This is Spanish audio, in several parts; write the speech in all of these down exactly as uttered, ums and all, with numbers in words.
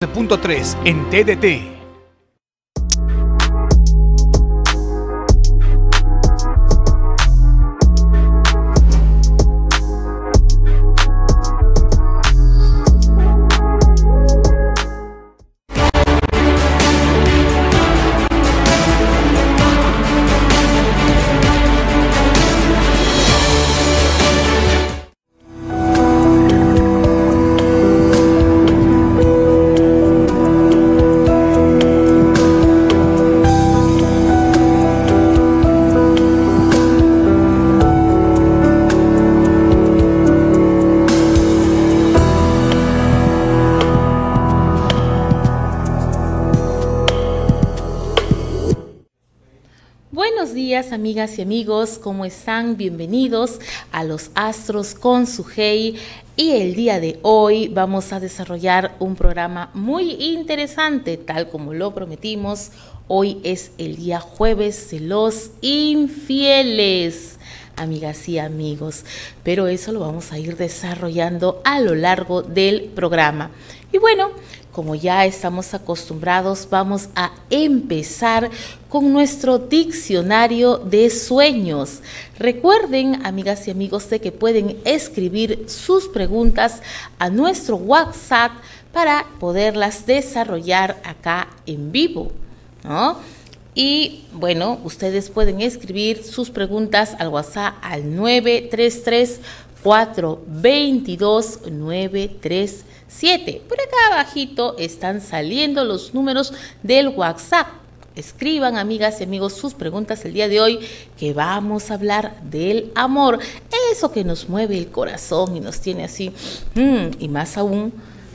punto tres en T D T. Buenos días, amigas y amigos, ¿cómo están? Bienvenidos a Los Astros con Sujei, y el día de hoy vamos a desarrollar un programa muy interesante, tal como lo prometimos. Hoy es el día jueves de los infieles, amigas y amigos, pero eso lo vamos a ir desarrollando a lo largo del programa. Y bueno, como ya estamos acostumbrados, vamos a empezar con nuestro diccionario de sueños. Recuerden, amigas y amigos, de que pueden escribir sus preguntas a nuestro WhatsApp para poderlas desarrollar acá en vivo, ¿no? Y bueno, ustedes pueden escribir sus preguntas al WhatsApp al nueve tres tres, cuatro dos dos, nueve tres siete. Por acá abajito están saliendo los números del WhatsApp. Escriban, amigas y amigos, sus preguntas el día de hoy, que vamos a hablar del amor, eso que nos mueve el corazón y nos tiene así, mmm, y más aún,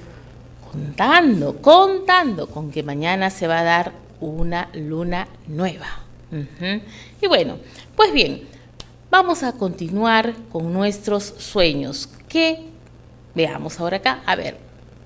contando, contando con que mañana se va a dar una luna nueva. Uh-huh. Y bueno, pues bien, vamos a continuar con nuestros sueños. ¿Qué? Veamos ahora acá, a ver.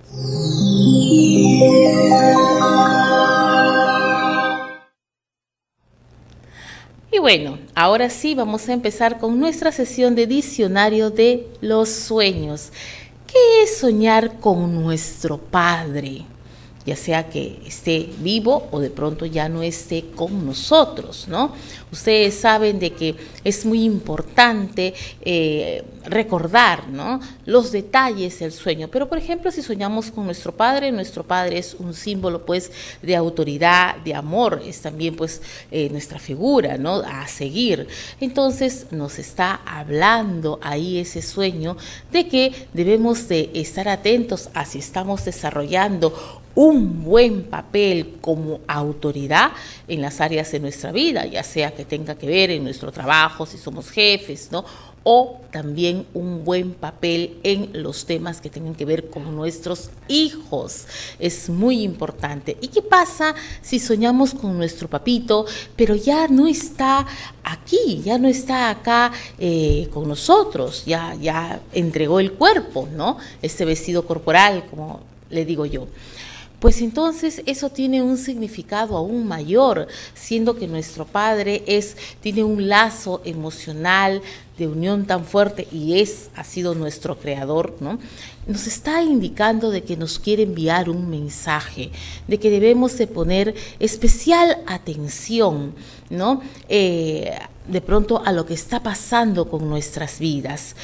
Y bueno, ahora sí vamos a empezar con nuestra sesión de diccionario de los sueños. ¿Qué es soñar con nuestro Padre? Ya sea que esté vivo o de pronto ya no esté con nosotros, ¿no? Ustedes saben de que es muy importante eh, recordar, ¿no?, los detalles del sueño. Pero, por ejemplo, si soñamos con nuestro Padre, nuestro Padre es un símbolo, pues, de autoridad, de amor, es también, pues, eh, nuestra figura, ¿no?, a seguir. Entonces, nos está hablando ahí ese sueño de que debemos de estar atentos a si estamos desarrollando un buen papel como autoridad en las áreas de nuestra vida, ya sea que tenga que ver en nuestro trabajo, si somos jefes, ¿no?, o también un buen papel en los temas que tengan que ver con nuestros hijos. Es muy importante. ¿Y qué pasa si soñamos con nuestro papito, pero ya no está aquí, ya no está acá eh, con nosotros, ya, ya entregó el cuerpo, ¿no?, este vestido corporal, como le digo yo? Pues entonces eso tiene un significado aún mayor, siendo que nuestro Padre es, tiene un lazo emocional de unión tan fuerte y es, ha sido nuestro creador, ¿no? Nos está indicando de que nos quiere enviar un mensaje, de que debemos de poner especial atención, ¿no?, Eh, de pronto a lo que está pasando con nuestras vidas.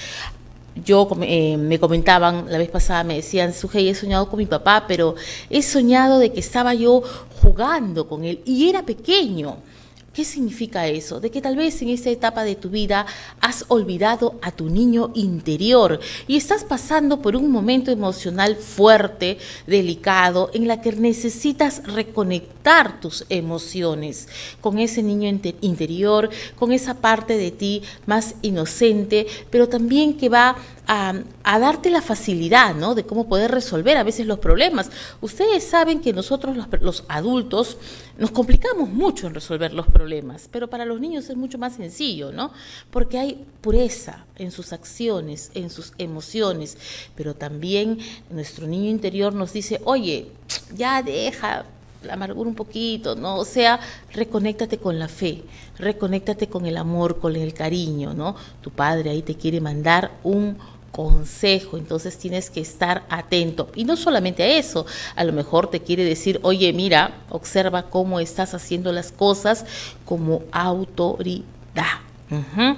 Yo eh, me comentaban la vez pasada, me decían, Sujei, he soñado con mi papá, pero he soñado de que estaba yo jugando con él y era pequeño. ¿Qué significa eso? De que tal vez en esta etapa de tu vida has olvidado a tu niño interior y estás pasando por un momento emocional fuerte, delicado, en la que necesitas reconectar tus emociones con ese niño interior, con esa parte de ti más inocente, pero también que va a, a darte la facilidad, ¿no?, de cómo poder resolver a veces los problemas. Ustedes saben que nosotros los, los adultos nos complicamos mucho en resolver los problemas, pero para los niños es mucho más sencillo, ¿no?, porque hay pureza en sus acciones, en sus emociones, pero también nuestro niño interior nos dice, oye, ya deja la amargura un poquito, ¿no? O sea, reconéctate con la fe, reconéctate con el amor, con el cariño, ¿no? Tu padre ahí te quiere mandar un consejo, entonces tienes que estar atento. Y no solamente a eso, a lo mejor te quiere decir, oye, mira, observa cómo estás haciendo las cosas como autoridad. Uh-huh.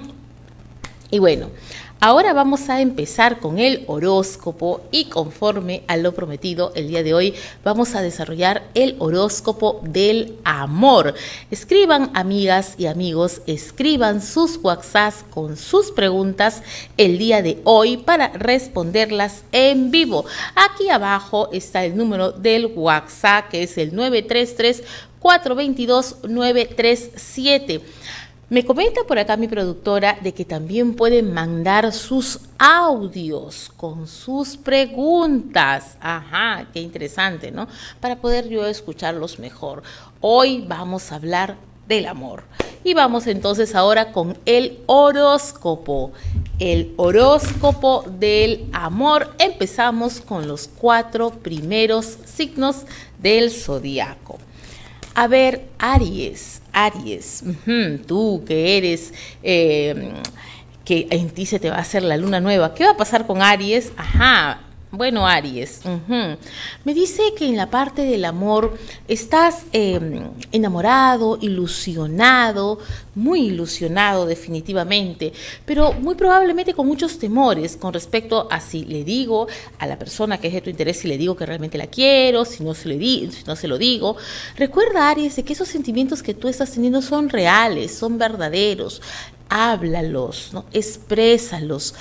Y bueno, ahora vamos a empezar con el horóscopo y conforme a lo prometido el día de hoy vamos a desarrollar el horóscopo del amor. Escriban, amigas y amigos, escriban sus WhatsApps con sus preguntas el día de hoy para responderlas en vivo. Aquí abajo está el número del WhatsApp, que es el nueve tres tres, cuatro dos dos, nueve tres siete. Me comenta por acá mi productora de que también pueden mandar sus audios con sus preguntas. Ajá, qué interesante, ¿no? Para poder yo escucharlos mejor. Hoy vamos a hablar del amor. Y vamos entonces ahora con el horóscopo. El horóscopo del amor. Empezamos con los cuatro primeros signos del zodiaco. A ver, Aries, Aries, uh-huh, tú que eres, eh, que en ti se te va a hacer la luna nueva. ¿Qué va a pasar con Aries? Ajá, bueno, Aries, uh-huh. Me dice que en la parte del amor estás eh, enamorado, ilusionado, muy ilusionado definitivamente, pero muy probablemente con muchos temores con respecto a si le digo a la persona que es de tu interés, si le digo que realmente la quiero, si no se, le di, si no se lo digo. Recuerda, Aries, de que esos sentimientos que tú estás teniendo son reales, son verdaderos. Háblalos, ¿no? Exprésalos,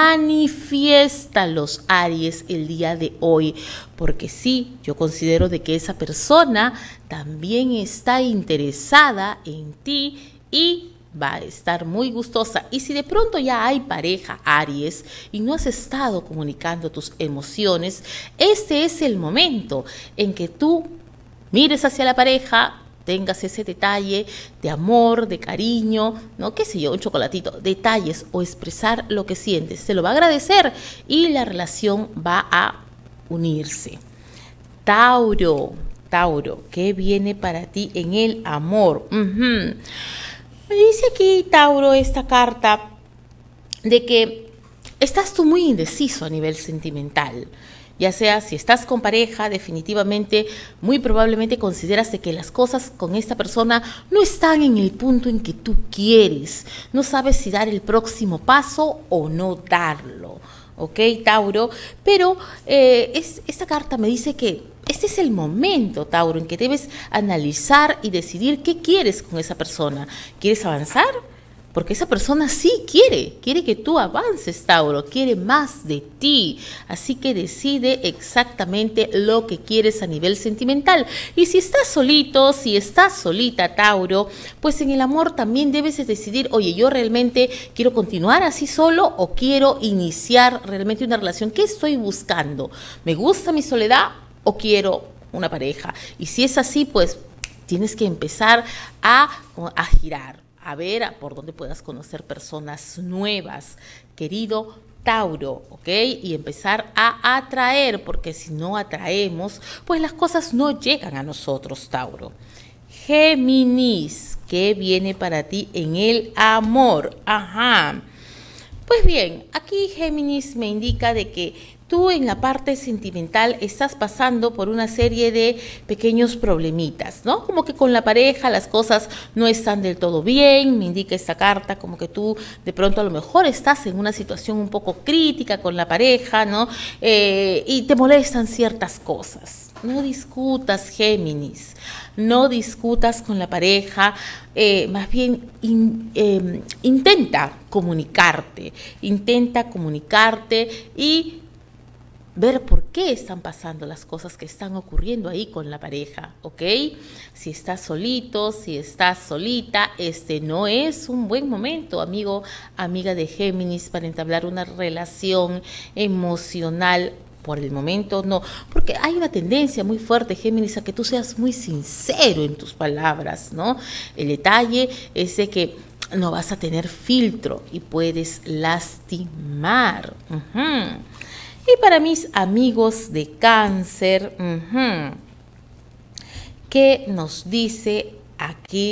manifiéstalos, Aries, el día de hoy, porque sí, yo considero de que esa persona también está interesada en ti y va a estar muy gustosa. Y si de pronto ya hay pareja, Aries, y no has estado comunicando tus emociones, este es el momento en que tú mires hacia la pareja, tengas ese detalle de amor, de cariño, ¿no? Qué sé yo, un chocolatito, detalles o expresar lo que sientes. Se lo va a agradecer y la relación va a unirse. Tauro, Tauro, ¿qué viene para ti en el amor? Uh-huh. Me dice aquí, Tauro, esta carta de que estás tú muy indeciso a nivel sentimental. Ya sea si estás con pareja, definitivamente, muy probablemente consideras de que las cosas con esta persona no están en el punto en que tú quieres. No sabes si dar el próximo paso o no darlo. ¿Ok, Tauro? Pero eh, es, esta carta me dice que este es el momento, Tauro, en que debes analizar y decidir qué quieres con esa persona. ¿Quieres avanzar? Porque esa persona sí quiere, quiere que tú avances, Tauro, quiere más de ti. Así que decide exactamente lo que quieres a nivel sentimental. Y si estás solito, si estás solita, Tauro, pues en el amor también debes decidir, oye, yo realmente quiero continuar así solo o quiero iniciar realmente una relación. ¿Qué estoy buscando? ¿Me gusta mi soledad o quiero una pareja? Y si es así, pues tienes que empezar a, a girar. A ver por dónde puedas conocer personas nuevas, querido Tauro, ¿ok? Y empezar a atraer, porque si no atraemos, pues las cosas no llegan a nosotros, Tauro. Géminis, ¿qué viene para ti en el amor? Ajá. Pues bien, aquí Géminis me indica de que tú en la parte sentimental estás pasando por una serie de pequeños problemitas, ¿no? Como que con la pareja las cosas no están del todo bien, me indica esta carta, como que tú de pronto a lo mejor estás en una situación un poco crítica con la pareja, ¿no? Eh, y te molestan ciertas cosas. No discutas, Géminis, no discutas con la pareja, eh, más bien in, eh, intenta comunicarte, intenta comunicarte y ver por qué están pasando las cosas que están ocurriendo ahí con la pareja, ¿ok? Si estás solito, si estás solita, este no es un buen momento, amigo, amiga de Géminis, para entablar una relación emocional. Por el momento no, porque hay una tendencia muy fuerte, Géminis, a que tú seas muy sincero en tus palabras, ¿no? El detalle es de que no vas a tener filtro y puedes lastimar. Uh-huh. Y para mis amigos de Cáncer, uh-huh, ¿qué nos dice aquí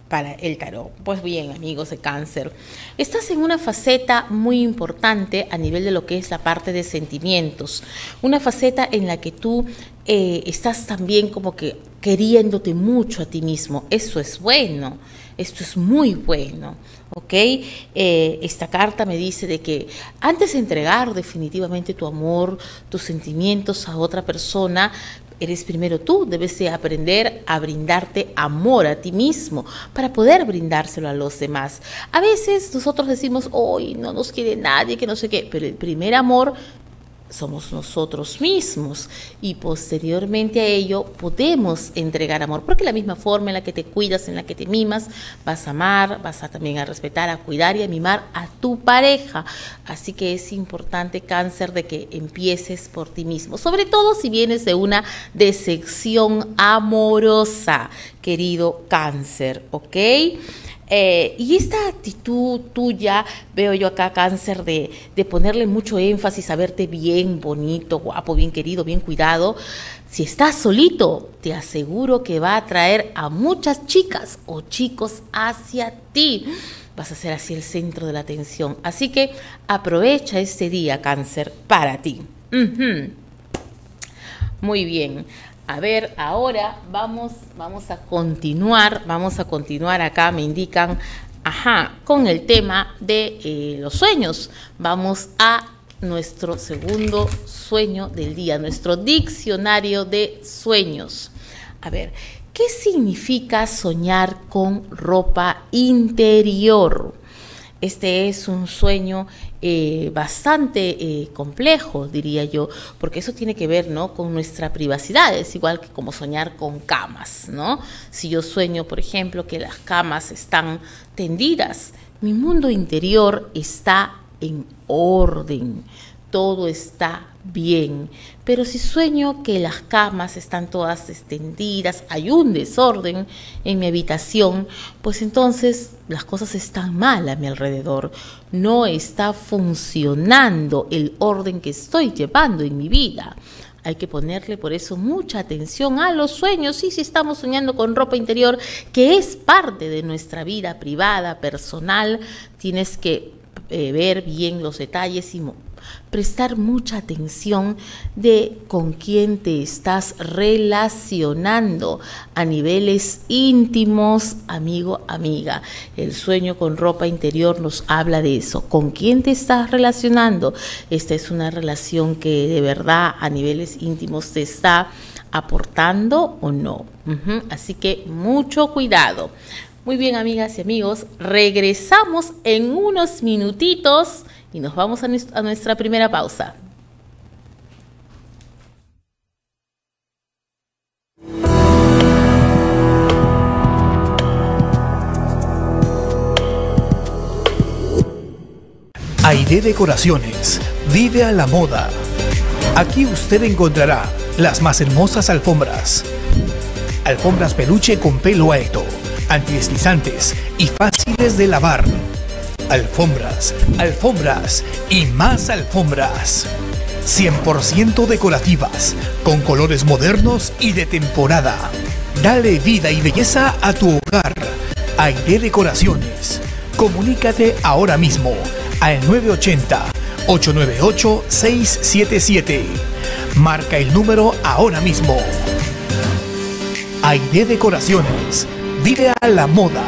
para el tarot. Pues bien, amigos de Cáncer, estás en una faceta muy importante a nivel de lo que es la parte de sentimientos, una faceta en la que tú eh, estás también como que queriéndote mucho a ti mismo. Eso es bueno, esto es muy bueno, ¿ok? Eh, esta carta me dice de que antes de entregar definitivamente tu amor, tus sentimientos a otra persona, eres primero tú, debes de aprender a brindarte amor a ti mismo para poder brindárselo a los demás. A veces nosotros decimos, hoy no nos quiere nadie, que no sé qué, pero el primer amor somos nosotros mismos y posteriormente a ello podemos entregar amor, porque la misma forma en la que te cuidas, en la que te mimas, vas a amar, vas a también a respetar, a cuidar y a mimar a tu pareja. Así que es importante, Cáncer, de que empieces por ti mismo, sobre todo si vienes de una decepción amorosa, querido Cáncer, ¿ok? Eh, y esta actitud tuya, veo yo acá, Cáncer, de, de ponerle mucho énfasis a verte bien, bonito, guapo, bien querido, bien cuidado. Si estás solito, te aseguro que va a atraer a muchas chicas o chicos hacia ti. Vas a ser así el centro de la atención. Así que aprovecha este día, Cáncer, para ti. Uh-huh. Muy bien. A ver, ahora vamos, vamos a continuar, vamos a continuar acá, me indican, ajá, con el tema de eh, los sueños. Vamos a nuestro segundo sueño del día, nuestro diccionario de sueños. A ver, ¿qué significa soñar con ropa interior? Este es un sueño eh, bastante eh, complejo, diría yo, porque eso tiene que ver, ¿no?, con nuestra privacidad. Es igual que como soñar con camas, ¿no? Si yo sueño, por ejemplo, que las camas están tendidas, mi mundo interior está en orden, todo está bien. Pero si sueño que las camas están todas extendidas, hay un desorden en mi habitación, pues entonces las cosas están mal a mi alrededor. No está funcionando el orden que estoy llevando en mi vida. Hay que ponerle por eso mucha atención a los sueños. Y si estamos soñando con ropa interior, que es parte de nuestra vida privada, personal, tienes que eh, ver bien los detalles y prestar mucha atención de con quién te estás relacionando a niveles íntimos, amigo, amiga. El sueño con ropa interior nos habla de eso. ¿Con quién te estás relacionando? Esta es una relación que de verdad a niveles íntimos te está aportando o no. Uh-huh. Así que mucho cuidado. Muy bien, amigas y amigos, regresamos en unos minutitos y nos vamos a nuestra primera pausa. Aide Decoraciones, vive a la moda. Aquí usted encontrará las más hermosas alfombras. Alfombras peluche con pelo alto, antideslizantes y fáciles de lavar. Alfombras, alfombras y más alfombras. cien por ciento decorativas, con colores modernos y de temporada. Dale vida y belleza a tu hogar. Aide Decoraciones. Comunícate ahora mismo al nueve ochenta, ocho nueve ocho, seis siete siete. Marca el número ahora mismo. Aide Decoraciones. Vive a la moda.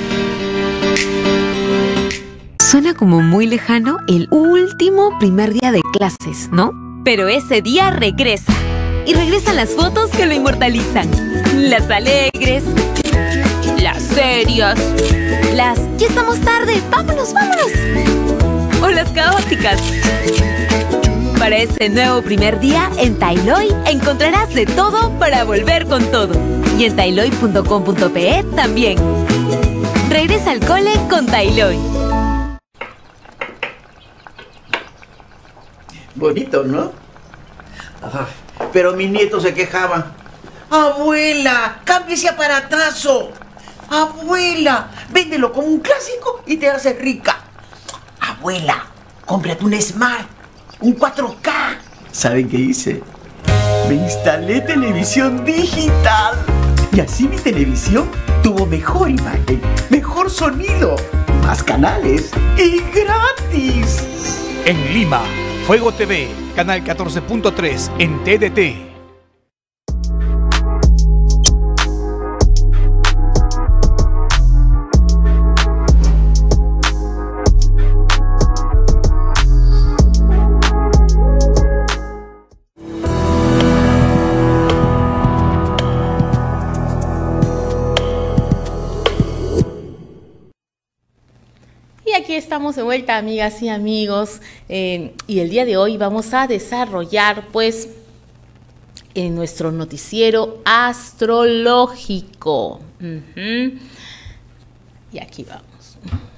Suena como muy lejano el último primer día de clases, ¿no? Pero ese día regresa. Y regresan las fotos que lo inmortalizan. Las alegres, las serias, las ¡ya estamos tarde! ¡Vámonos, vámonos! O las caóticas. Para ese nuevo primer día, en Tailoy encontrarás de todo para volver con todo. Y en tailoy punto com punto pe también. Regresa al cole con Tailoy. Bonito, ¿no? Ajá. Pero mis nietos se quejaban. ¡Abuela! ¡Cambie ese aparatazo! ¡Abuela! Véndelo como un clásico y te haces rica. ¡Abuela! Cómprate un Smart, un cuatro K. ¿Saben qué hice? Me instalé televisión digital. Y así mi televisión tuvo mejor imagen, mejor sonido, más canales y gratis. En Lima, Fuego T V, canal catorce punto tres en T D T. Y aquí estamos de vuelta, amigas y amigos, eh, y el día de hoy vamos a desarrollar pues en nuestro noticiero astrológico. Uh-huh. Y aquí vamos.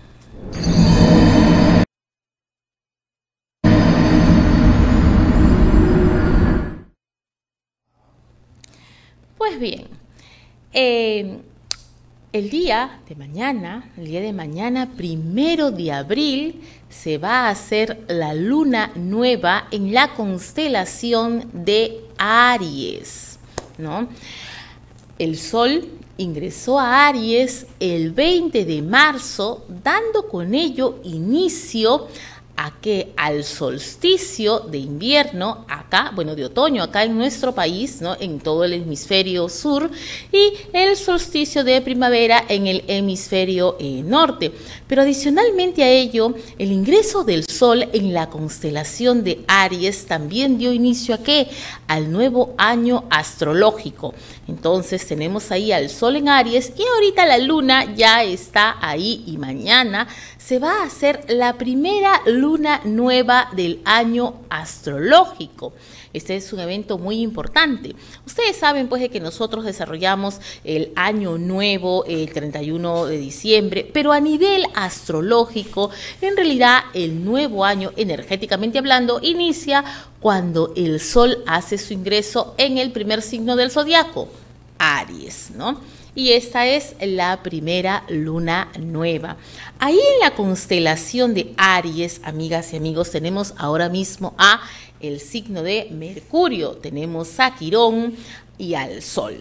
Pues bien, eh, el día de mañana, el día de mañana, primero de abril, se va a hacer la luna nueva en la constelación de Aries, ¿no? El Sol ingresó a Aries el veinte de marzo, dando con ello inicio a que al solsticio de invierno acá, bueno, de otoño acá en nuestro país, ¿no? En todo el hemisferio sur, y el solsticio de primavera en el hemisferio eh, norte. Pero adicionalmente a ello, el ingreso del Sol en la constelación de Aries también dio inicio a ¿qué? Al nuevo año astrológico. Entonces tenemos ahí al Sol en Aries y ahorita la Luna ya está ahí y mañana se va a hacer la primera luna nueva del año astrológico. Este es un evento muy importante. Ustedes saben pues de que nosotros desarrollamos el año nuevo el treinta y uno de diciembre, pero a nivel astrológico, en realidad el nuevo año, energéticamente hablando, inicia cuando el Sol hace su ingreso en el primer signo del zodiaco, Aries, ¿no? Y esta es la primera luna nueva. Ahí en la constelación de Aries, amigas y amigos, tenemos ahora mismo a el signo de Mercurio, tenemos a Quirón y al Sol.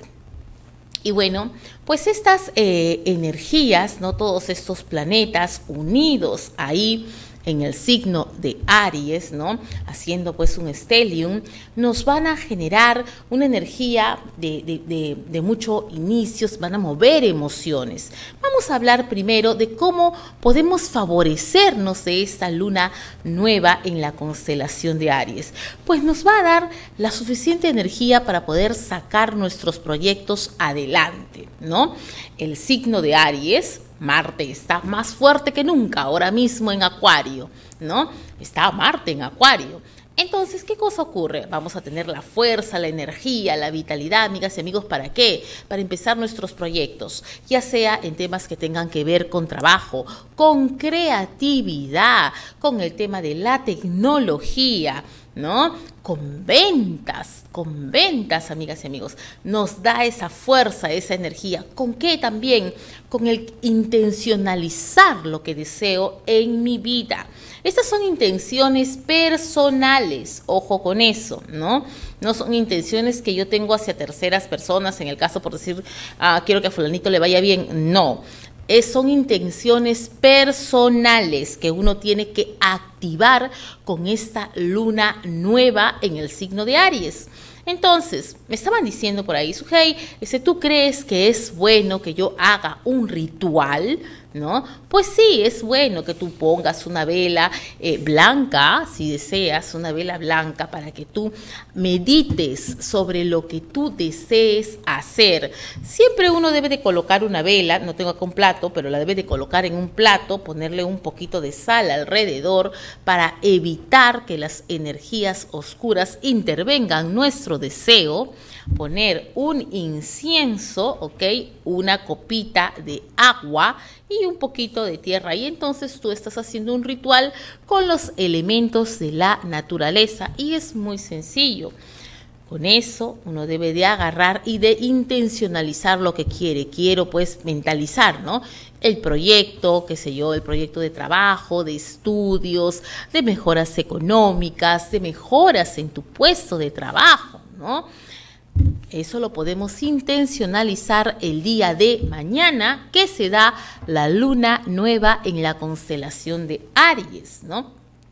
Y bueno, pues estas eh, energías, ¿no? Todos estos planetas unidos ahí en el signo de Aries, ¿no? Haciendo pues un stellium, nos van a generar una energía de, de, de, de mucho inicios, van a mover emociones. Vamos a hablar primero de cómo podemos favorecernos de esta luna nueva en la constelación de Aries. Pues nos va a dar la suficiente energía para poder sacar nuestros proyectos adelante, ¿no? El signo de Aries, Marte está más fuerte que nunca ahora mismo en Acuario, ¿no? Está Marte en Acuario. Entonces, ¿qué cosa ocurre? Vamos a tener la fuerza, la energía, la vitalidad, amigas y amigos, ¿para qué? Para empezar nuestros proyectos, ya sea en temas que tengan que ver con trabajo, con creatividad, con el tema de la tecnología, ¿no? Con ventas, con ventas, amigas y amigos, nos da esa fuerza, esa energía. ¿Con qué también? Con el intencionalizar lo que deseo en mi vida. Estas son intenciones personales, ojo con eso, ¿no? No son intenciones que yo tengo hacia terceras personas, en el caso por decir, ah, quiero que a fulanito le vaya bien, no. Es, son intenciones personales que uno tiene que activar con esta luna nueva en el signo de Aries. Entonces, me estaban diciendo por ahí, Sujei, ese, ¿tú crees que es bueno que yo haga un ritual? ¿No? Pues sí, es bueno que tú pongas una vela eh, blanca, si deseas, una vela blanca para que tú medites sobre lo que tú desees hacer. Siempre uno debe de colocar una vela, no tengo acá un plato, pero la debe de colocar en un plato, ponerle un poquito de sal alrededor para evitar que las energías oscuras intervengan nuestro deseo. Poner un incienso, ¿ok? Una copita de agua y un poquito de tierra. Y entonces tú estás haciendo un ritual con los elementos de la naturaleza. Y es muy sencillo. Con eso uno debe de agarrar y de intencionalizar lo que quiere. Quiero pues mentalizar, ¿no? El proyecto, qué sé yo, el proyecto de trabajo, de estudios, de mejoras económicas, de mejoras en tu puesto de trabajo, ¿no? Eso lo podemos intencionalizar el día de mañana, que se da la luna nueva en la constelación de Aries, ¿no?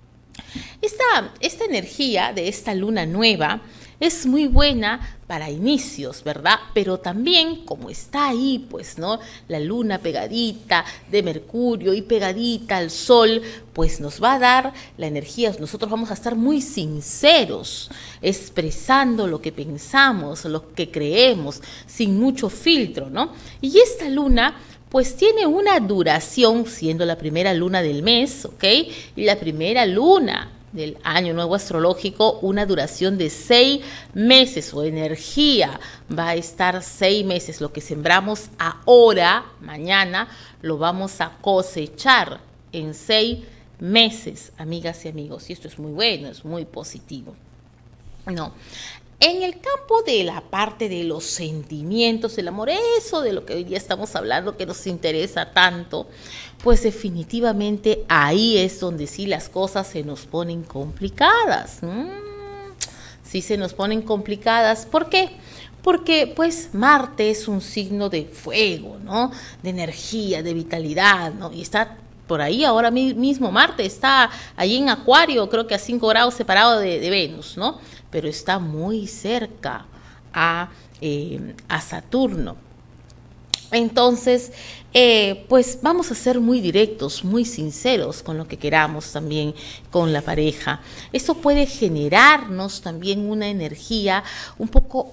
Esta, esta energía de esta luna nueva es muy buena para inicios, ¿verdad? Pero también, como está ahí, pues, ¿no? La luna pegadita de Mercurio y pegadita al Sol, pues nos va a dar la energía. Nosotros vamos a estar muy sinceros, expresando lo que pensamos, lo que creemos, sin mucho filtro, ¿no? Y esta luna, pues tiene una duración, siendo la primera luna del mes, ¿ok? Y la primera luna del año nuevo astrológico, una duración de seis meses. Su energía va a estar seis meses. Lo que sembramos ahora, mañana, lo vamos a cosechar en seis meses, amigas y amigos. Y esto es muy bueno, es muy positivo. No. En el campo de la parte de los sentimientos, el amor, eso de lo que hoy día estamos hablando, que nos interesa tanto, pues definitivamente ahí es donde sí las cosas se nos ponen complicadas. Mm, sí se nos ponen complicadas. ¿Por qué? Porque pues Marte es un signo de fuego, ¿no? De energía, de vitalidad, ¿no? Y está por ahí ahora mismo Marte está ahí en Acuario, creo que a cinco grados separado de, de Venus, ¿no? Pero está muy cerca a, eh, a Saturno. Entonces, eh, pues vamos a ser muy directos, muy sinceros con lo que queramos también con la pareja. Eso puede generarnos también una energía un poco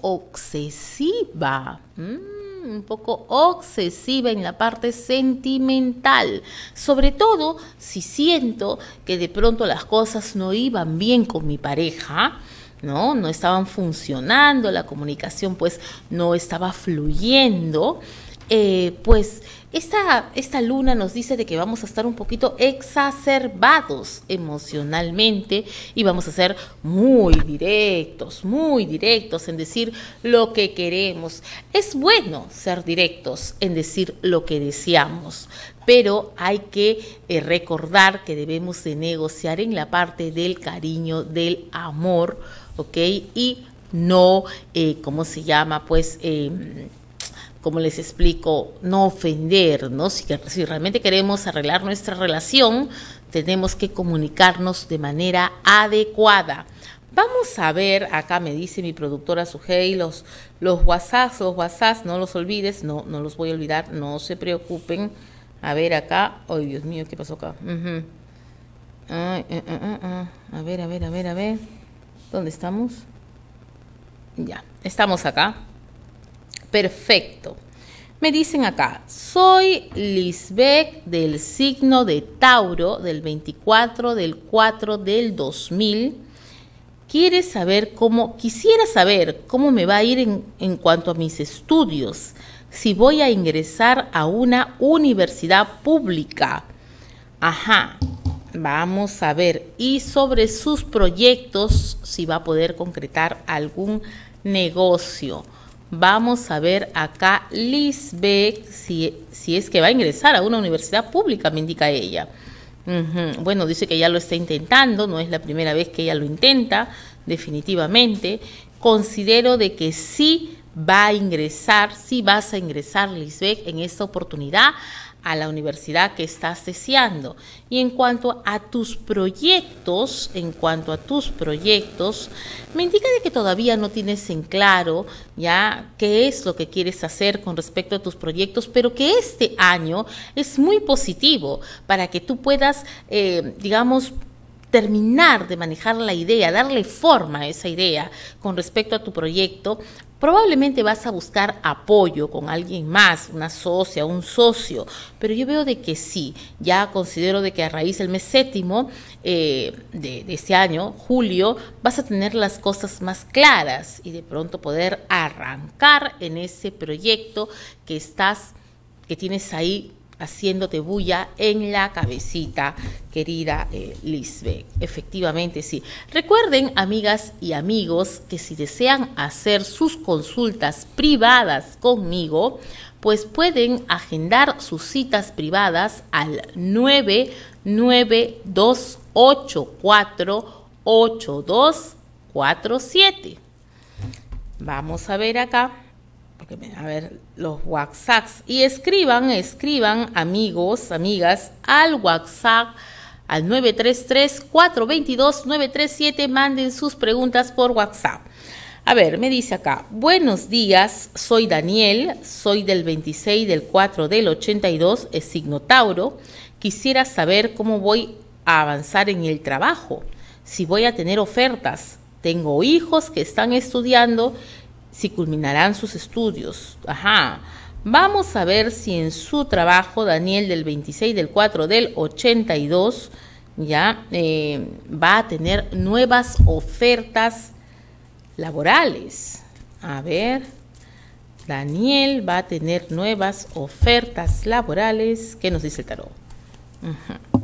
obsesiva, ¿m? un poco obsesiva en la parte sentimental, sobre todo si siento que de pronto las cosas no iban bien con mi pareja, ¿no? No estaban funcionando, la comunicación pues no estaba fluyendo. Eh, pues esta, esta luna nos dice de que vamos a estar un poquito exacerbados emocionalmente y vamos a ser muy directos, muy directos en decir lo que queremos. Es bueno ser directos en decir lo que deseamos, pero hay que eh, recordar que debemos de negociar en la parte del cariño, del amor, ¿ok? Y no, eh, ¿cómo se llama? Pues... Eh, como les explico, no ofender, ¿no? Si, si realmente queremos arreglar nuestra relación, tenemos que comunicarnos de manera adecuada. Vamos a ver, acá me dice mi productora Sujei, los, los WhatsApp, los WhatsApp, no los olvides, no, no los voy a olvidar, no se preocupen. A ver acá, ay Dios mío, ¿qué pasó acá? Uh-huh. Ay, uh, uh, uh, uh. A ver, a ver, a ver, a ver, ¿dónde estamos? Ya, estamos acá. Perfecto. Me dicen acá, soy Lisbeth del signo de Tauro, del veinticuatro del cuatro del dos mil. Quiere saber cómo, quisiera saber cómo me va a ir en, en cuanto a mis estudios, si voy a ingresar a una universidad pública. Ajá, vamos a ver. Y sobre sus proyectos, si va a poder concretar algún negocio. Vamos a ver acá, Lisbeth, si, si es que va a ingresar a una universidad pública, me indica ella. Uh-huh. Bueno, dice que ya lo está intentando, no es la primera vez que ella lo intenta, definitivamente. Considero de que sí va a ingresar, sí vas a ingresar, Lisbeth, en esta oportunidad a la universidad que estás deseando. Y en cuanto a tus proyectos, en cuanto a tus proyectos, me indica de que todavía no tienes en claro ya qué es lo que quieres hacer con respecto a tus proyectos, pero que este año es muy positivo para que tú puedas, eh, digamos, terminar de manejar la idea, darle forma a esa idea con respecto a tu proyecto. Probablemente vas a buscar apoyo con alguien más, una socia, un socio, pero yo veo de que sí, ya considero de que a raíz del mes séptimo eh, de, de este año, julio, vas a tener las cosas más claras y de pronto poder arrancar en ese proyecto que estás, que tienes ahí haciéndote bulla en la cabecita, querida eh, Lisbeth. Efectivamente, sí. Recuerden, amigas y amigos, que si desean hacer sus consultas privadas conmigo, pues pueden agendar sus citas privadas al nueve nueve dos ocho cuatro ocho dos cuatro siete. Vamos a ver acá, porque a ver los WhatsApps. Y escriban, escriban amigos, amigas, al WhatsApp, al nueve tres tres, cuatro dos dos, nueve tres siete, manden sus preguntas por WhatsApp. A ver, me dice acá, buenos días, soy Daniel, soy del veintiséis del cuatro del ochenta y dos, es signo Tauro. Quisiera saber cómo voy a avanzar en el trabajo, si voy a tener ofertas. Tengo hijos que están estudiando, si culminarán sus estudios. Ajá. Vamos a ver si en su trabajo, Daniel del veintiséis del cuatro del ochenta y dos, ya eh, va a tener nuevas ofertas laborales. A ver, Daniel va a tener nuevas ofertas laborales. ¿Qué nos dice el tarot? Uh-huh.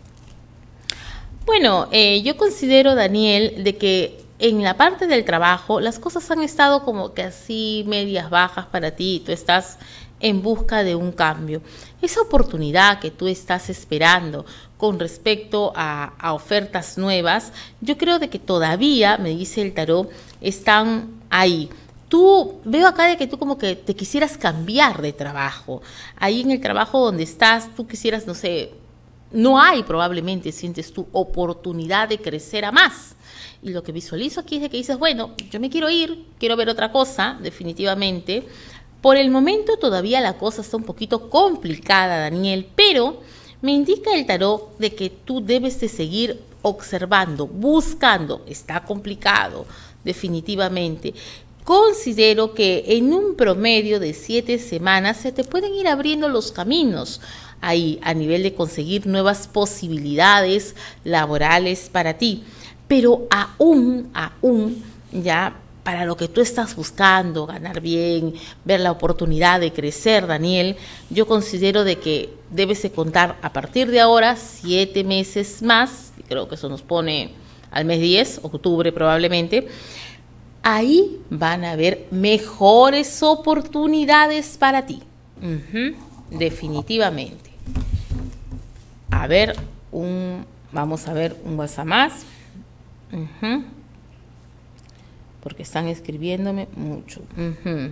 Bueno, eh, yo considero, Daniel, de que en la parte del trabajo las cosas han estado como que así medias bajas para ti y tú estás en busca de un cambio. Esa oportunidad que tú estás esperando con respecto a, a ofertas nuevas, yo creo de que todavía, me dice el tarot, están ahí. Tú, veo acá de que tú como que te quisieras cambiar de trabajo. Ahí en el trabajo donde estás, tú quisieras, no sé, no hay probablemente, sientes tu oportunidad de crecer a más. Y lo que visualizo aquí es de que dices, bueno, yo me quiero ir, quiero ver otra cosa, definitivamente. Por el momento todavía la cosa está un poquito complicada, Daniel, pero me indica el tarot de que tú debes de seguir observando, buscando. Está complicado, definitivamente. Considero que en un promedio de siete semanas se te pueden ir abriendo los caminos ahí a nivel de conseguir nuevas posibilidades laborales para ti. Pero aún, aún, ya para lo que tú estás buscando, ganar bien, ver la oportunidad de crecer, Daniel, yo considero de que debes de contar a partir de ahora siete meses más, creo que eso nos pone al mes diez, octubre probablemente. Ahí van a haber mejores oportunidades para ti, uh-huh, definitivamente. A ver, un, vamos a ver un WhatsApp más. Uh-huh. Porque están escribiéndome mucho. Uh-huh.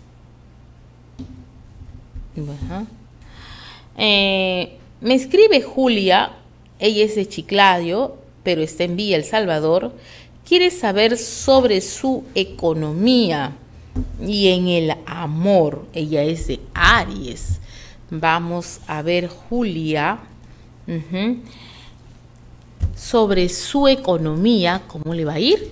Uh-huh. Eh, me escribe Julia, ella es de Chiclayo, pero está en Villa El Salvador. Quiere saber sobre su economía y en el amor. Ella es de Aries. Vamos a ver, Julia. Uh-huh. Sobre su economía, ¿cómo le va a ir?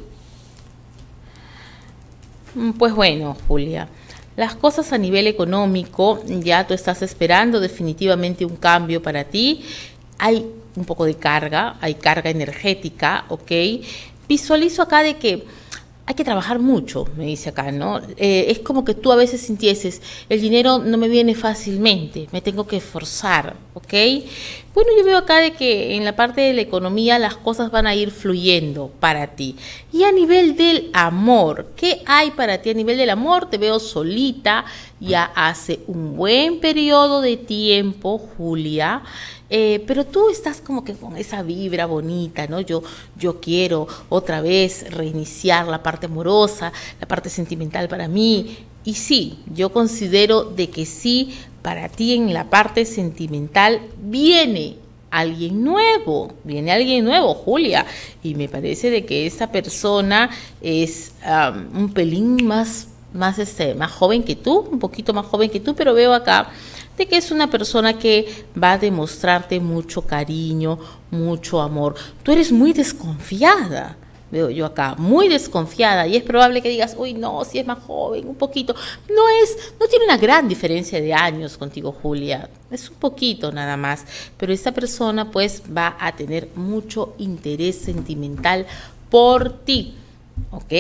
Pues bueno, Julia, las cosas a nivel económico, ya tú estás esperando definitivamente un cambio para ti. Hay un poco de carga, hay carga energética, ¿ok? Visualizo acá de que hay que trabajar mucho, me dice acá, ¿no? Eh, es como que tú a veces sintieses, el dinero no me viene fácilmente, me tengo que esforzar, ¿ok? Bueno, yo veo acá de que en la parte de la economía las cosas van a ir fluyendo para ti. Y a nivel del amor, ¿qué hay para ti a nivel del amor? Te veo solita ya hace un buen periodo de tiempo, Julia. Eh, pero tú estás como que con esa vibra bonita, ¿no? Yo, yo quiero otra vez reiniciar la parte amorosa, la parte sentimental para mí. Y sí, yo considero de que sí, para ti en la parte sentimental viene alguien nuevo, viene alguien nuevo, Julia. Y me parece de que esa persona es um, un pelín más, más, este, más joven que tú, un poquito más joven que tú, pero veo acá de que es una persona que va a demostrarte mucho cariño, mucho amor. Tú eres muy desconfiada, veo yo acá, muy desconfiada, y es probable que digas, uy, no, si es más joven, un poquito. No es, no tiene una gran diferencia de años contigo, Julia, es un poquito nada más, pero esta persona pues va a tener mucho interés sentimental por ti, ¿ok?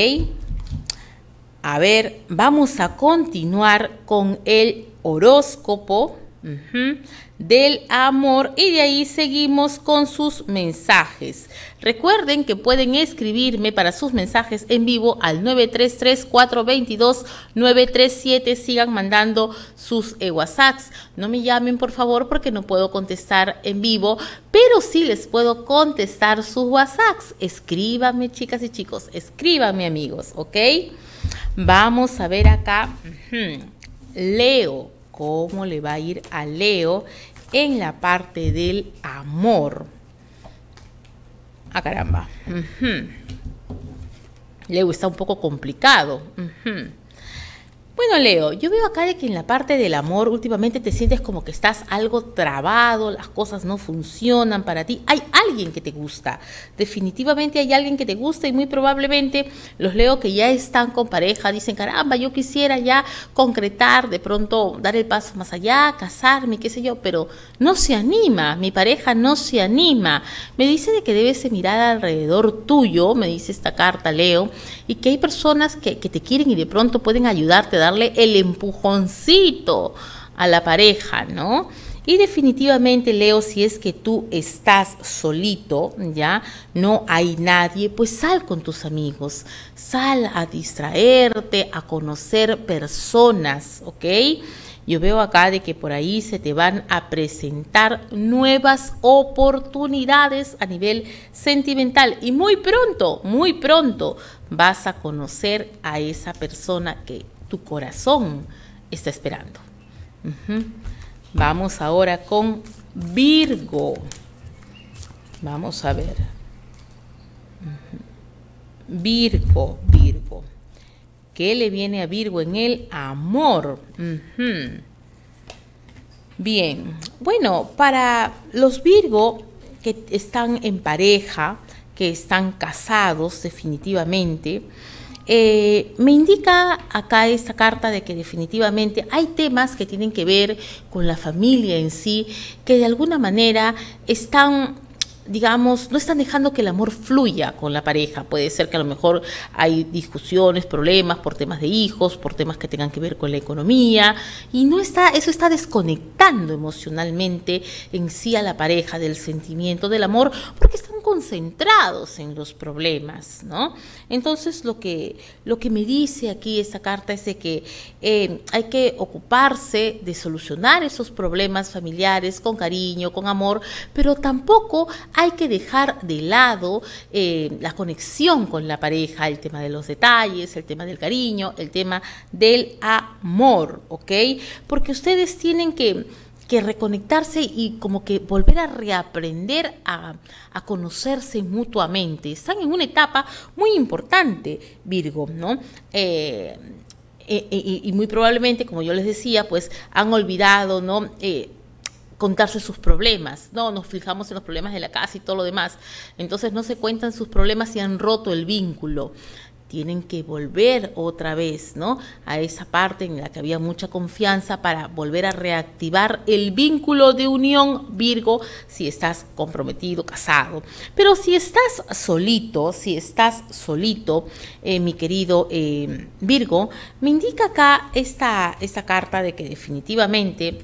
A ver, vamos a continuar con el horóscopo uh-huh, del amor y de ahí seguimos con sus mensajes. Recuerden que pueden escribirme para sus mensajes en vivo al nueve tres tres, cuatro dos dos, nueve tres siete. Sigan mandando sus eh, WhatsApps. No me llamen, por favor, porque no puedo contestar en vivo, pero sí les puedo contestar sus WhatsApps. Escríbanme, chicas y chicos, escríbanme, amigos, ¿ok? Vamos a ver acá, uh-huh. Leo, ¿cómo le va a ir a Leo en la parte del amor? Ah, caramba. Uh-huh. Leo está un poco complicado. Uh-huh. Bueno, Leo, yo veo acá de que en la parte del amor últimamente te sientes como que estás algo trabado, las cosas no funcionan para ti. Hay alguien que te gusta, definitivamente hay alguien que te gusta y muy probablemente los Leo que ya están con pareja dicen, caramba, yo quisiera ya concretar, de pronto dar el paso más allá, casarme, qué sé yo, pero no se anima, mi pareja no se anima. Me dice de que debes mirar alrededor tuyo, me dice esta carta, Leo, y que hay personas que, que te quieren y de pronto pueden ayudarte a darle el empujoncito a la pareja, ¿no? Y definitivamente, Leo, si es que tú estás solito, ya no hay nadie, pues sal con tus amigos, sal a distraerte, a conocer personas, ¿ok? Yo veo acá de que por ahí se te van a presentar nuevas oportunidades a nivel sentimental y muy pronto, muy pronto vas a conocer a esa persona que tu corazón está esperando. Uh-huh. Vamos ahora con Virgo. Vamos a ver. Uh-huh. Virgo, Virgo. ¿Qué le viene a Virgo en el amor? Uh-huh. Bien, bueno, para los Virgo que están en pareja, que están casados definitivamente, Eh, me indica acá esta carta de que definitivamente hay temas que tienen que ver con la familia en sí, que de alguna manera están, digamos, no están dejando que el amor fluya con la pareja. Puede ser que a lo mejor hay discusiones, problemas por temas de hijos, por temas que tengan que ver con la economía, y no está, eso está desconectando emocionalmente en sí a la pareja del sentimiento del amor, porque están concentrados en los problemas, ¿no? Entonces lo que, lo que me dice aquí esta carta es de que eh, hay que ocuparse de solucionar esos problemas familiares con cariño, con amor, pero tampoco hay que dejar de lado eh, la conexión con la pareja, el tema de los detalles, el tema del cariño, el tema del amor, ¿ok? Porque ustedes tienen que, que reconectarse y como que volver a reaprender a, a conocerse mutuamente. Están en una etapa muy importante, Virgo, ¿no? Eh, eh, eh, y muy probablemente, como yo les decía, pues han olvidado, ¿no? Eh, contarse sus problemas, no, nos fijamos en los problemas de la casa y todo lo demás, entonces no se cuentan sus problemas y han roto el vínculo. Tienen que volver otra vez, ¿no?, a esa parte en la que había mucha confianza para volver a reactivar el vínculo de unión, Virgo, si estás comprometido, casado. Pero si estás solito, si estás solito, eh, mi querido eh, Virgo, me indica acá esta, esta carta de que definitivamente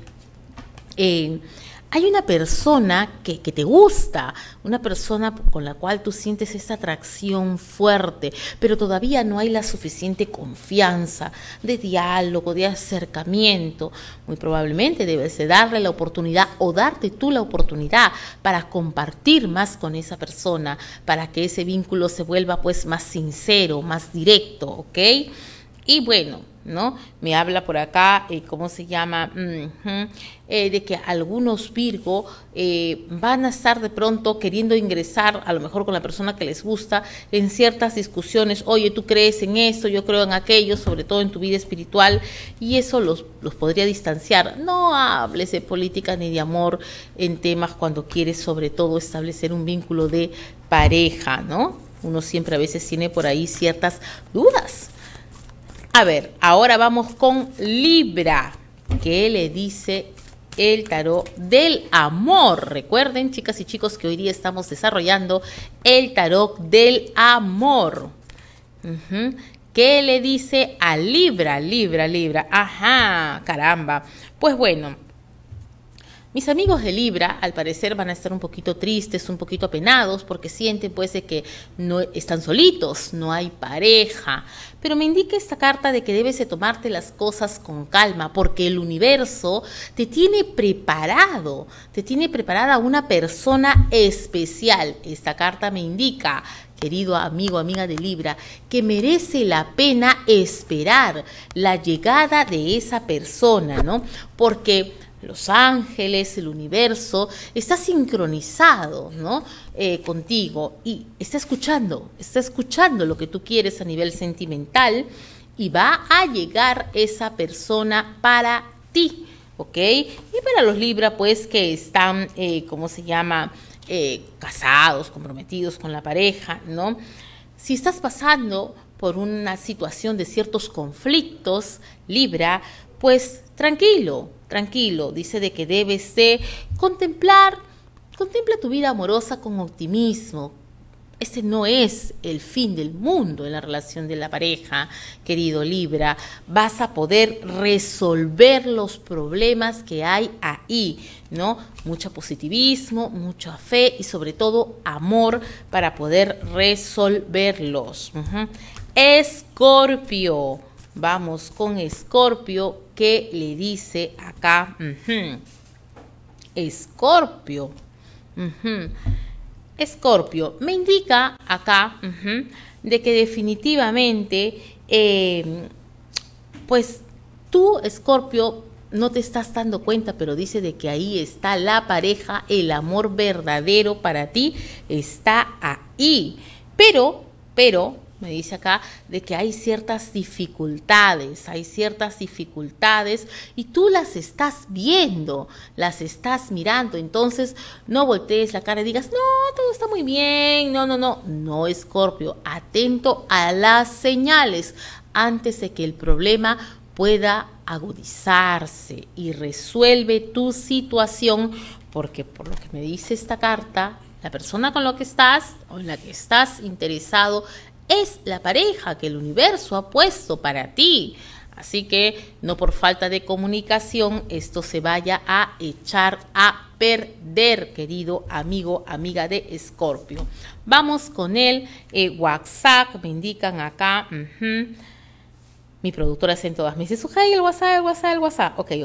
Eh, hay una persona que, que te gusta, una persona con la cual tú sientes esa atracción fuerte, pero todavía no hay la suficiente confianza de diálogo, de acercamiento. Muy probablemente debes de darle la oportunidad o darte tú la oportunidad para compartir más con esa persona, para que ese vínculo se vuelva pues más sincero, más directo, ¿ok? Y bueno, ¿no? Me habla por acá, eh, ¿cómo se llama? Uh-huh, eh, de que algunos Virgo eh, van a estar de pronto queriendo ingresar, a lo mejor con la persona que les gusta, en ciertas discusiones. Oye, tú crees en esto, yo creo en aquello, sobre todo en tu vida espiritual, y eso los, los podría distanciar. No hables de política ni de amor en temas cuando quieres sobre todo establecer un vínculo de pareja, ¿no? Uno siempre a veces tiene por ahí ciertas dudas. A ver, ahora vamos con Libra. ¿Qué le dice el tarot del amor? Recuerden, chicas y chicos, que hoy día estamos desarrollando el tarot del amor. Uh-huh. ¿Qué le dice a Libra? Libra, Libra. Ajá, caramba. Pues bueno, mis amigos de Libra, al parecer, van a estar un poquito tristes, un poquito apenados, porque sienten pues de que no están solitos, no hay pareja. Pero me indica esta carta de que debes de tomarte las cosas con calma, porque el universo te tiene preparado, te tiene preparada una persona especial. Esta carta me indica querido amigo, amiga de Libra, que merece la pena esperar la llegada de esa persona, ¿no? Porque los ángeles, el universo, está sincronizado, ¿no? Eh, contigo y está escuchando, está escuchando lo que tú quieres a nivel sentimental y va a llegar esa persona para ti, ¿ok? Y para los Libra, pues, que están, eh, ¿cómo se llama?, eh, casados, comprometidos con la pareja, ¿no? Si estás pasando por una situación de ciertos conflictos, Libra, pues tranquilo, tranquilo, dice de que debes de contemplar, contempla tu vida amorosa con optimismo. Este no es el fin del mundo en la relación de la pareja, querido Libra. Vas a poder resolver los problemas que hay ahí, ¿no? Mucho positivismo, mucha fe y sobre todo amor para poder resolverlos. Uh-huh. Escorpio. Vamos con Escorpio, ¿qué le dice acá? Uh-huh. Escorpio. Uh-huh. Escorpio, me indica acá uh-huh, de que definitivamente, eh, pues tú, Escorpio, no te estás dando cuenta, pero dice de que ahí está la pareja, el amor verdadero para ti está ahí. Pero, pero, me dice acá de que hay ciertas dificultades, hay ciertas dificultades y tú las estás viendo, las estás mirando. Entonces no voltees la cara y digas, no, todo está muy bien, no, no, no, no, Escorpio, atento a las señales antes de que el problema pueda agudizarse y resuelve tu situación, porque por lo que me dice esta carta, la persona con la que estás o en la que estás interesado es la pareja que el universo ha puesto para ti. Así que no por falta de comunicación esto se vaya a echar a perder, querido amigo, amiga de Escorpio. Vamos con el eh, WhatsApp, me indican acá. Uh-huh. Mi productora hace en todas. Me dice, Sujei, el WhatsApp, el WhatsApp, el WhatsApp. Ok,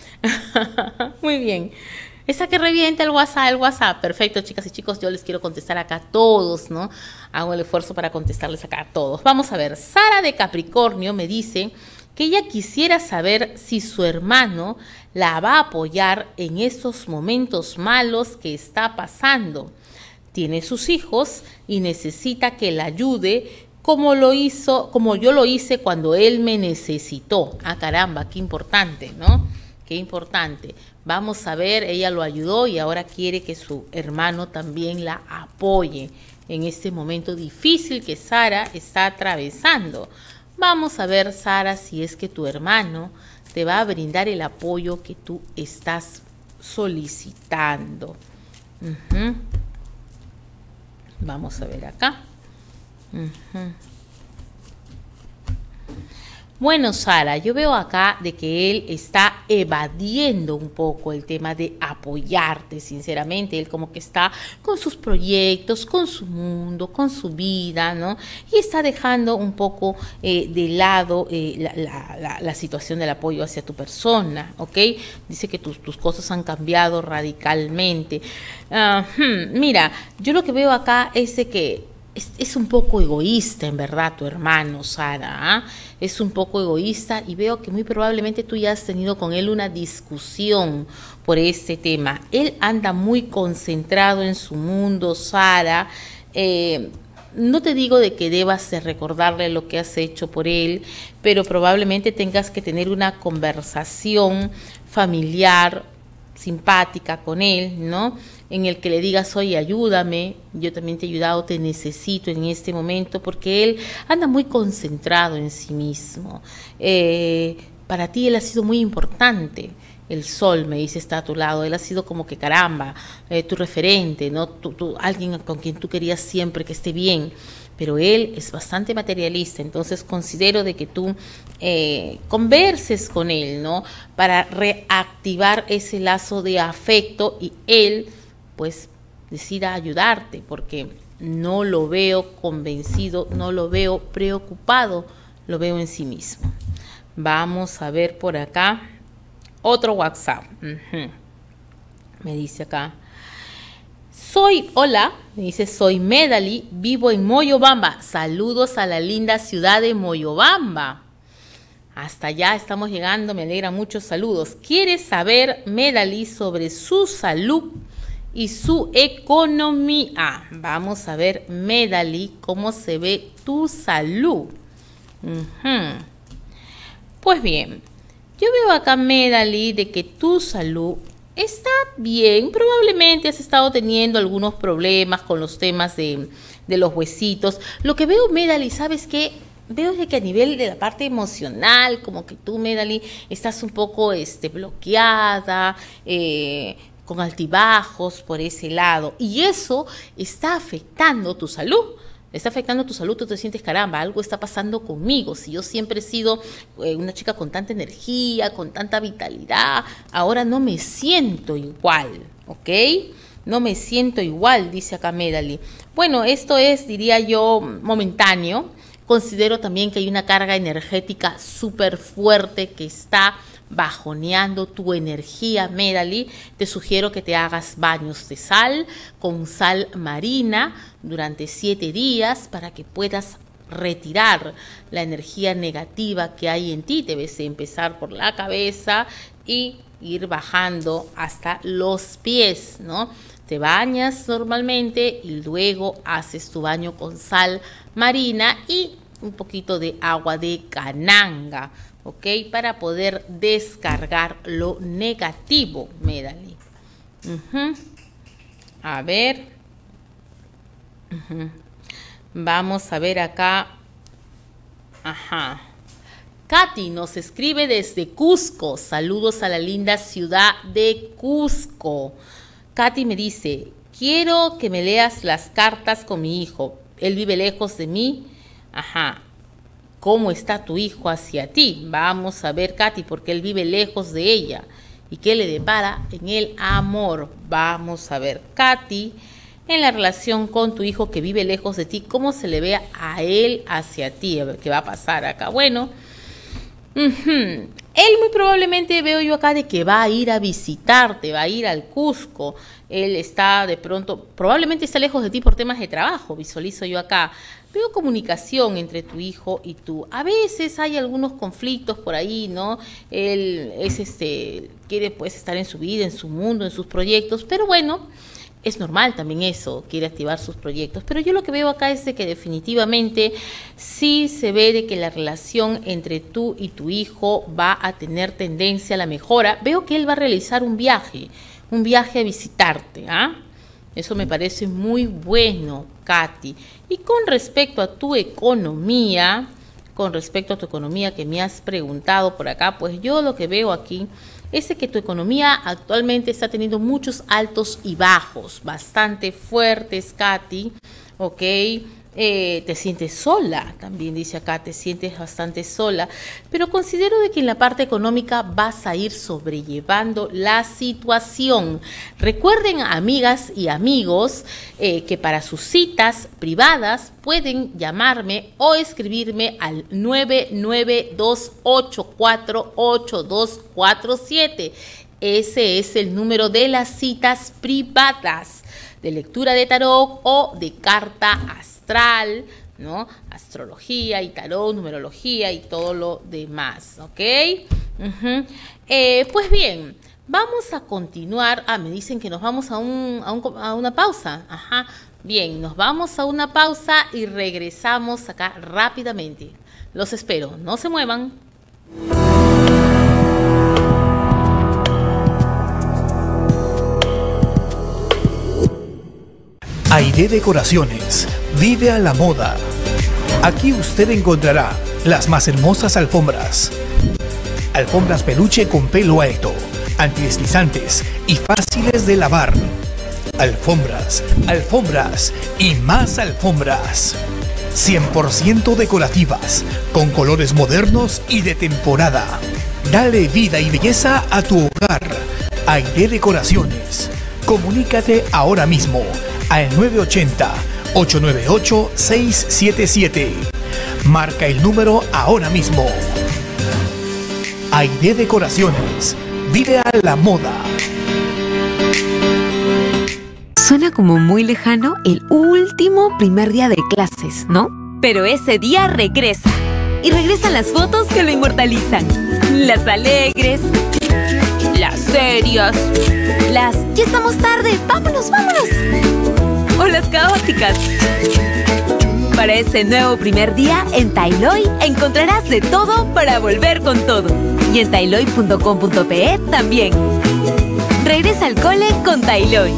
ok. Muy bien. Esa que revienta el WhatsApp, el WhatsApp. Perfecto, chicas y chicos, yo les quiero contestar acá a todos, ¿no? Hago el esfuerzo para contestarles acá a todos. Vamos a ver, Sara de Capricornio me dice que ella quisiera saber si su hermano la va a apoyar en esos momentos malos que está pasando. Tiene sus hijos y necesita que la ayude como lo hizo, como yo lo hice cuando él me necesitó. Ah, caramba, qué importante, ¿no? Qué importante. Vamos a ver, ella lo ayudó y ahora quiere que su hermano también la apoye en este momento difícil que Sara está atravesando. Vamos a ver, Sara, si es que tu hermano te va a brindar el apoyo que tú estás solicitando. Uh-huh. Vamos a ver acá. Uh-huh. Bueno, Sara, yo veo acá de que él está evadiendo un poco el tema de apoyarte, sinceramente. Él como que está con sus proyectos, con su mundo, con su vida, ¿no? Y está dejando un poco eh, de lado eh, la, la, la, la situación del apoyo hacia tu persona, ¿ok? Dice que tus, tus cosas han cambiado radicalmente. Uh, hmm, mira, yo lo que veo acá es de que Es, es un poco egoísta, en verdad, tu hermano, Sara, ¿eh? Es un poco egoísta y veo que muy probablemente tú ya has tenido con él una discusión por este tema. Él anda muy concentrado en su mundo, Sara. Eh, no te digo de que debas de recordarle lo que has hecho por él, pero probablemente tengas que tener una conversación familiar, simpática con él, ¿no? En el que le digas, oye, ayúdame, yo también te he ayudado, te necesito en este momento, porque él anda muy concentrado en sí mismo. Eh, para ti él ha sido muy importante. El sol, me dice, está a tu lado. Él ha sido como que, caramba, eh, tu referente, ¿no? Tú, tú, alguien con quien tú querías siempre que esté bien. Pero él es bastante materialista, entonces considero de que tú eh, converses con él, ¿no? Para reactivar ese lazo de afecto y él, pues, decida ayudarte, porque no lo veo convencido, no lo veo preocupado, lo veo en sí mismo. Vamos a ver por acá otro WhatsApp. Uh-huh. Me dice acá. Soy, hola, me dice, soy Medali, vivo en Moyobamba. Saludos a la linda ciudad de Moyobamba. Hasta allá estamos llegando, me alegra mucho, saludos. ¿Quieres saber, Medali, sobre su salud y su economía? Vamos a ver, Medali, cómo se ve tu salud. Uh-huh. Pues bien, yo veo acá, Medali, de que tu salud está bien. Probablemente has estado teniendo algunos problemas con los temas de, de los huesitos. Lo que veo, Medali, ¿sabes qué? Veo de que a nivel de la parte emocional, como que tú, Medali, estás un poco este, bloqueada, eh, con altibajos por ese lado. Y eso está afectando tu salud. Está afectando tu salud, tú te sientes, caramba, algo está pasando conmigo. Si yo siempre he sido eh, una chica con tanta energía, con tanta vitalidad, ahora no me siento igual, ¿ok? No me siento igual, dice acá Medali. Bueno, esto es, diría yo, momentáneo. Considero también que hay una carga energética súper fuerte que está bajoneando tu energía, Medali. Te sugiero que te hagas baños de sal con sal marina durante siete días para que puedas retirar la energía negativa que hay en ti. Debes empezar por la cabeza y ir bajando hasta los pies, ¿no? Te bañas normalmente y luego haces tu baño con sal marina y un poquito de agua de cananga, ¿ok? Para poder descargar lo negativo, Medali. Uh-huh. A ver. Uh-huh. Vamos a ver acá. Ajá. Katy nos escribe desde Cusco. Saludos a la linda ciudad de Cusco. Katy me dice, quiero que me leas las cartas con mi hijo. Él vive lejos de mí. Ajá. ¿Cómo está tu hijo hacia ti? Vamos a ver, Katy, porque él vive lejos de ella. ¿Y qué le depara en el amor? Vamos a ver, Katy, en la relación con tu hijo que vive lejos de ti, ¿cómo se le ve a él hacia ti? A ver qué va a pasar acá. Bueno, uh-huh. Él muy probablemente veo yo acá de que va a ir a visitarte, va a ir al Cusco. Él está de pronto, probablemente está lejos de ti por temas de trabajo, visualizo yo acá. Veo comunicación entre tu hijo y tú. A veces hay algunos conflictos por ahí, ¿no? Él es este, quiere pues estar en su vida, en su mundo, en sus proyectos, pero bueno, es normal también eso, quiere activar sus proyectos. Pero yo lo que veo acá es de que definitivamente sí se ve de que la relación entre tú y tu hijo va a tener tendencia a la mejora. Veo que él va a realizar un viaje, un viaje a visitarte, ¿ah? Eso me parece muy bueno, Katy. Y con respecto a tu economía, con respecto a tu economía que me has preguntado por acá, pues yo lo que veo aquí es que tu economía actualmente está teniendo muchos altos y bajos, bastante fuertes, Katy, ¿ok? Eh, te sientes sola, también dice acá, te sientes bastante sola, pero considero de que en la parte económica vas a ir sobrellevando la situación. Recuerden, amigas y amigos, eh, que para sus citas privadas pueden llamarme o escribirme al nueve nueve dos ocho cuatro ocho dos cuatro siete. Ese es el número de las citas privadas de lectura de tarot o de carta astral, ¿no? Astrología y tarot, numerología y todo lo demás, ¿ok? Uh-huh. eh, pues bien, vamos a continuar. Ah, me dicen que nos vamos a, un, a, un, a una pausa. Ajá. Bien, nos vamos a una pausa y regresamos acá rápidamente. Los espero, no se muevan. Aide Decoraciones, vive a la moda. Aquí usted encontrará las más hermosas alfombras. Alfombras peluche con pelo alto, antideslizantes y fáciles de lavar. Alfombras, alfombras y más alfombras. cien por ciento decorativas, con colores modernos y de temporada. Dale vida y belleza a tu hogar. Aide Decoraciones. Comunícate ahora mismo al nueve ochenta, ocho nueve ocho, seis siete siete. Marca el número ahora mismo. Aide Decoraciones. Vive a la moda. Suena como como muy lejano el último primer día de clases, ¿no? Pero ese día regresa. Y regresan las fotos que lo inmortalizan. Las alegres, las serias, las ¡ya estamos tarde! ¡Vámonos, vámonos! O las caóticas. Para ese nuevo primer día, en Tayloy encontrarás de todo para volver con todo. Y en tayloy punto com punto pe también. Regresa al cole con Tayloy.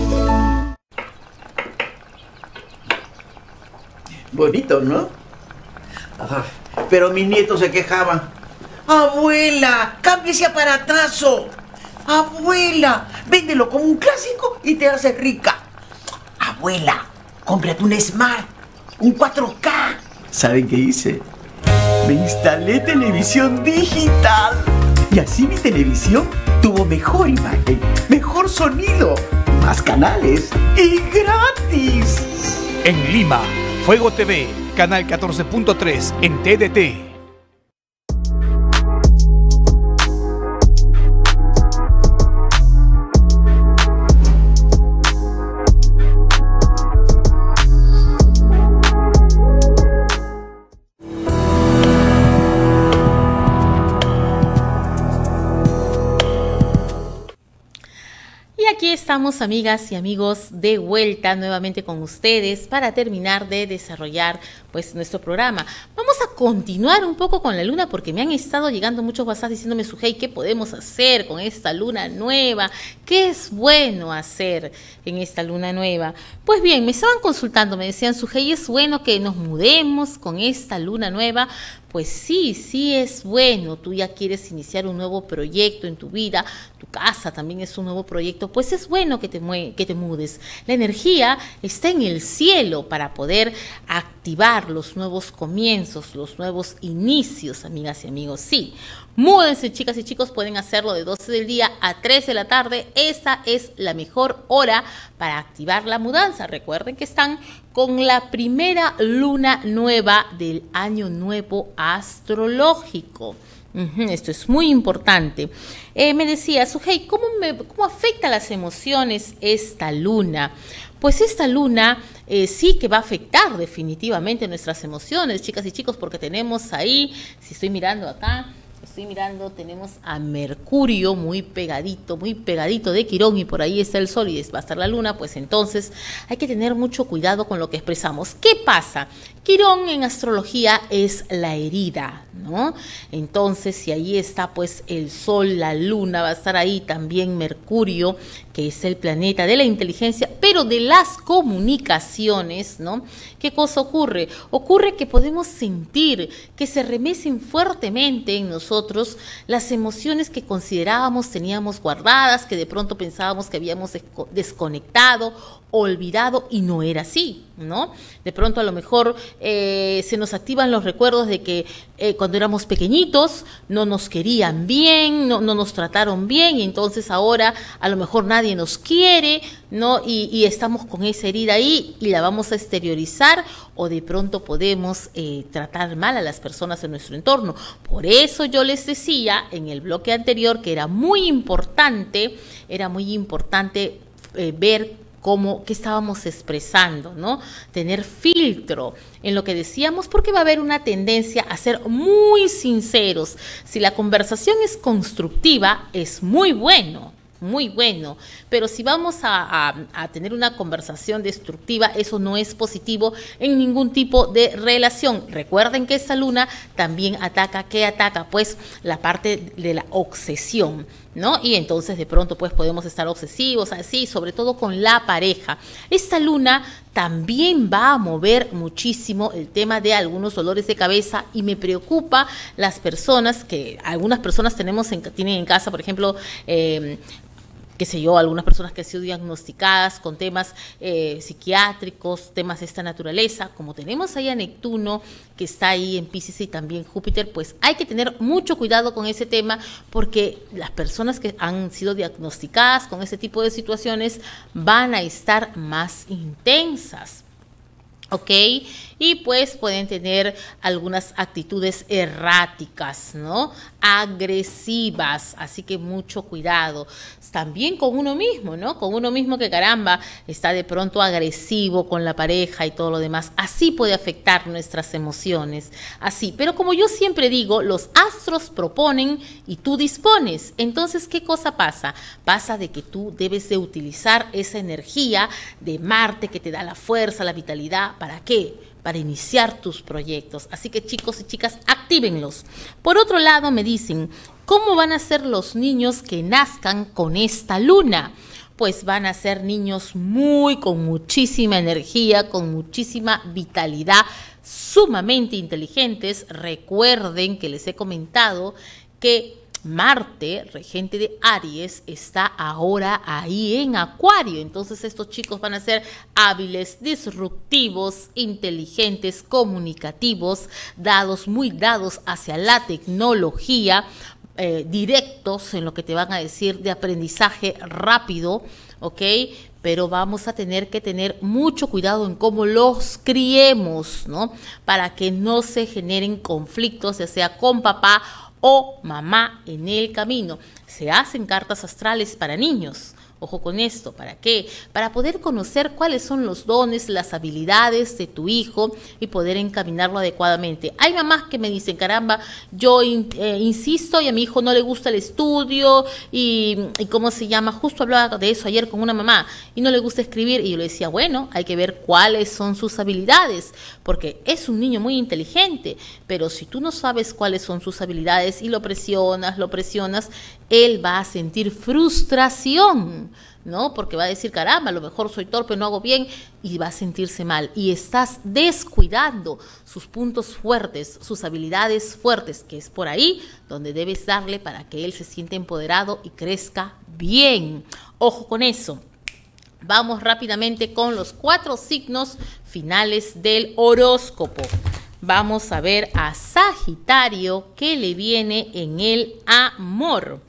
Bonito, ¿no? Ajá. Pero mis nietos se quejaban. Abuela, cambia ese aparatazo. Abuela, véndelo como un clásico y te haces rica. Abuela, cómprate un Smart, un cuatro K. ¿Saben qué hice? Me instalé televisión digital. Y así mi televisión tuvo mejor imagen, mejor sonido, más canales y gratis. En Lima, Fuego T V, canal catorce punto tres en T D T. Aquí estamos, amigas y amigos, de vuelta nuevamente con ustedes para terminar de desarrollar pues nuestro programa. Vamos a continuar un poco con la luna porque me han estado llegando muchos WhatsApp diciéndome, Sujei, ¿qué podemos hacer con esta luna nueva? ¿Qué es bueno hacer en esta luna nueva? Pues bien, me estaban consultando, me decían, Sujei, ¿es bueno que nos mudemos con esta luna nueva? Pues sí, sí es bueno. Tú ya quieres iniciar un nuevo proyecto en tu vida, tu casa también es un nuevo proyecto, pues es bueno que te, mue- que te mudes. La energía está en el cielo para poder activar los nuevos comienzos, los nuevos inicios, amigas y amigos. Sí, múdense, chicas y chicos, pueden hacerlo de doce del día a tres de la tarde. Esa es la mejor hora para activar la mudanza. Recuerden que están con la primera luna nueva del año nuevo astrológico. Uh-huh, esto es muy importante. Eh, me decía, Sujei, ¿cómo, me, ¿cómo afecta las emociones esta luna? Pues esta luna eh, sí que va a afectar definitivamente nuestras emociones, chicas y chicos, porque tenemos ahí, si estoy mirando acá, estoy mirando, tenemos a Mercurio muy pegadito, muy pegadito de Quirón, y por ahí está el Sol y va a estar la Luna. Pues entonces hay que tener mucho cuidado con lo que expresamos. ¿Qué pasa? Quirón en astrología es la herida, ¿no? Entonces, si ahí está pues el Sol, la Luna, va a estar ahí también Mercurio, que es el planeta de la inteligencia, pero de las comunicaciones, ¿no? ¿Qué cosa ocurre? Ocurre que podemos sentir que se remecen fuertemente en nosotros las emociones que considerábamos teníamos guardadas, que de pronto pensábamos que habíamos desconectado, olvidado, y no era así, ¿no? De pronto a lo mejor eh, se nos activan los recuerdos de que eh, cuando éramos pequeñitos no nos querían bien, no, no nos trataron bien, y entonces ahora a lo mejor nadie nos quiere, ¿no? Y, y estamos con esa herida ahí y la vamos a exteriorizar, o de pronto podemos eh, tratar mal a las personas en nuestro entorno. Por eso yo les decía en el bloque anterior que era muy importante, era muy importante eh, ver cómo, qué estábamos expresando, ¿no? Tener filtro en lo que decíamos, porque va a haber una tendencia a ser muy sinceros. Si la conversación es constructiva, es muy bueno, muy bueno, pero si vamos a, a, a tener una conversación destructiva, eso no es positivo en ningún tipo de relación. Recuerden que esa luna también ataca, ¿qué ataca? Pues la parte de la obsesión, ¿no? Y entonces de pronto pues podemos estar obsesivos, así, sobre todo con la pareja. Esta luna también va a mover muchísimo el tema de algunos dolores de cabeza, y me preocupa las personas que, algunas personas tenemos en, tienen en casa, por ejemplo, eh, qué sé yo, algunas personas que han sido diagnosticadas con temas eh, psiquiátricos, temas de esta naturaleza. Como tenemos ahí a Neptuno, que está ahí en Piscis, y también Júpiter, pues hay que tener mucho cuidado con ese tema, porque las personas que han sido diagnosticadas con ese tipo de situaciones van a estar más intensas. ¿ok? Y pues pueden tener algunas actitudes erráticas, ¿no? Agresivas, así que mucho cuidado. También con uno mismo, ¿no? Con uno mismo que caramba, está de pronto agresivo con la pareja y todo lo demás. Así puede afectar nuestras emociones, así. Pero como yo siempre digo, los astros proponen y tú dispones. Entonces, ¿qué cosa pasa? Pasa de que tú debes de utilizar esa energía de Marte que te da la fuerza, la vitalidad. ¿Para qué? Para iniciar tus proyectos. Así que chicos y chicas, actívenlos. Por otro lado, me dicen, ¿cómo van a ser los niños que nazcan con esta luna? Pues van a ser niños muy, con muchísima energía, con muchísima vitalidad, sumamente inteligentes. Recuerden que les he comentado que Marte, regente de Aries, está ahora ahí en Acuario. Entonces estos chicos van a ser hábiles, disruptivos, inteligentes, comunicativos, dados, muy dados hacia la tecnología, eh, directos en lo que te van a decir, de aprendizaje rápido, ¿ok? Pero vamos a tener que tener mucho cuidado en cómo los criemos, ¿no? Para que no se generen conflictos, ya sea con papá o mamá en el camino. Se hacen cartas astrales para niños. Ojo con esto, ¿para qué? Para poder conocer cuáles son los dones, las habilidades de tu hijo y poder encaminarlo adecuadamente. Hay mamás que me dicen, caramba, yo in, eh, insisto y a mi hijo no le gusta el estudio y, y ¿cómo se llama? Justo hablaba de eso ayer con una mamá y no le gusta escribir y yo le decía, bueno, hay que ver cuáles son sus habilidades, porque es un niño muy inteligente, pero si tú no sabes cuáles son sus habilidades y lo presionas, lo presionas, él va a sentir frustración, ¿no? Porque va a decir, caramba, a lo mejor soy torpe, no hago bien, y va a sentirse mal. Y estás descuidando sus puntos fuertes, sus habilidades fuertes, que es por ahí donde debes darle para que él se sienta empoderado y crezca bien. Ojo con eso. Vamos rápidamente con los cuatro signos finales del horóscopo. Vamos a ver a Sagitario, que le viene en el amor.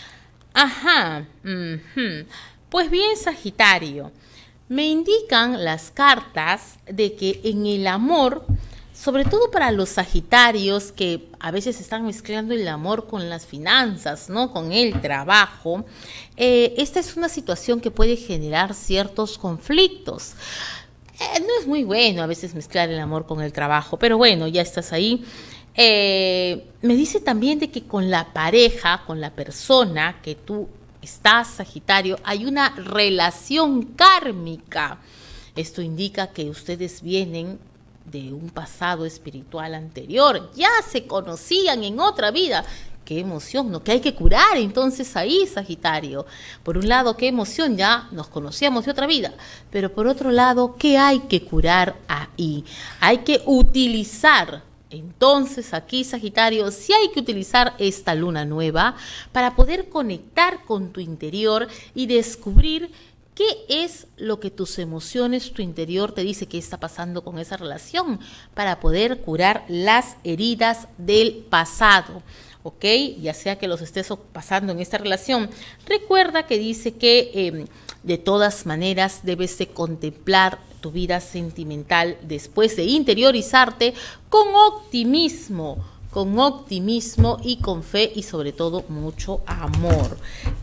Ajá, uh-huh. Pues bien, Sagitario, me indican las cartas de que en el amor, sobre todo para los Sagitarios que a veces están mezclando el amor con las finanzas, ¿no? Con el trabajo, eh, esta es una situación que puede generar ciertos conflictos. Eh, no es muy bueno a veces mezclar el amor con el trabajo, pero bueno, ya estás ahí. Eh, me dice también de que con la pareja, con la persona que tú estás, Sagitario, hay una relación kármica. Esto indica que ustedes vienen de un pasado espiritual anterior, ya se conocían en otra vida. Qué emoción, ¿no? Que hay que curar entonces ahí, Sagitario. Por un lado, qué emoción, ya nos conocíamos de otra vida. Pero por otro lado, ¿qué hay que curar ahí? Hay que utilizar. Entonces aquí, Sagitario, sí hay que utilizar esta luna nueva para poder conectar con tu interior y descubrir qué es lo que tus emociones, tu interior te dice que está pasando con esa relación para poder curar las heridas del pasado. ¿Ok? Ya sea que los estés pasando en esta relación. Recuerda que dice que eh, de todas maneras debes de contemplar tu vida sentimental después de interiorizarte con optimismo, con optimismo y con fe y sobre todo mucho amor.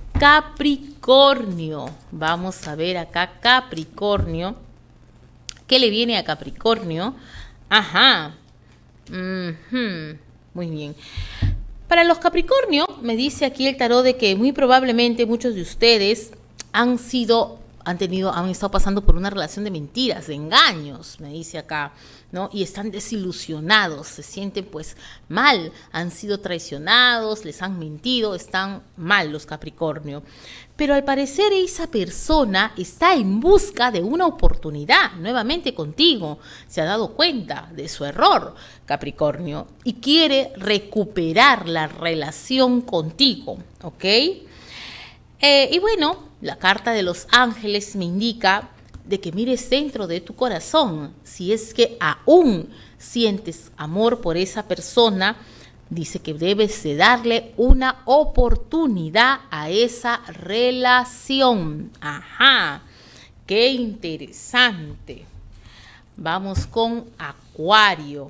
Capricornio, vamos a ver acá Capricornio. ¿Qué le viene a Capricornio? Ajá, uh-huh. Muy bien. Para los Capricornio, me dice aquí el tarot de que muy probablemente muchos de ustedes han sido, han tenido, han estado pasando por una relación de mentiras, de engaños, me dice acá, ¿no? Y están desilusionados, se sienten pues mal, han sido traicionados, les han mentido, están mal los Capricornio. Pero al parecer esa persona está en busca de una oportunidad nuevamente contigo. Se ha dado cuenta de su error, Capricornio, y quiere recuperar la relación contigo, ¿ok? Eh, y bueno, la carta de los ángeles me indica de que mires dentro de tu corazón. Si es que aún sientes amor por esa persona, dice que debes de darle una oportunidad a esa relación. Ajá, qué interesante. Vamos con Acuario.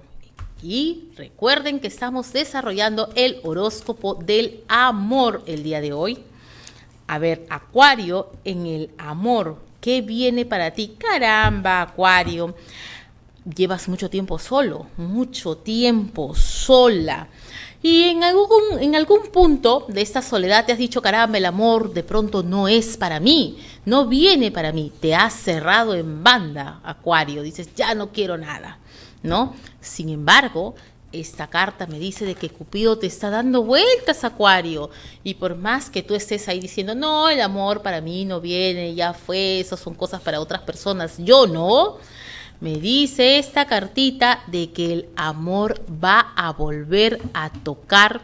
Y recuerden que estamos desarrollando el horóscopo del amor el día de hoy. A ver, Acuario, en el amor, ¿qué viene para ti? Caramba, Acuario, llevas mucho tiempo solo, mucho tiempo sola. Y en algún, en algún punto de esta soledad te has dicho, caramba, el amor de pronto no es para mí, no viene para mí. Te has cerrado en banda, Acuario. Dices, ya no quiero nada, ¿no? Sin embargo, esta carta me dice de que Cupido te está dando vueltas, Acuario. Y por más que tú estés ahí diciendo, no, el amor para mí no viene, ya fue, eso son cosas para otras personas, yo no. Me dice esta cartita de que el amor va a volver a tocar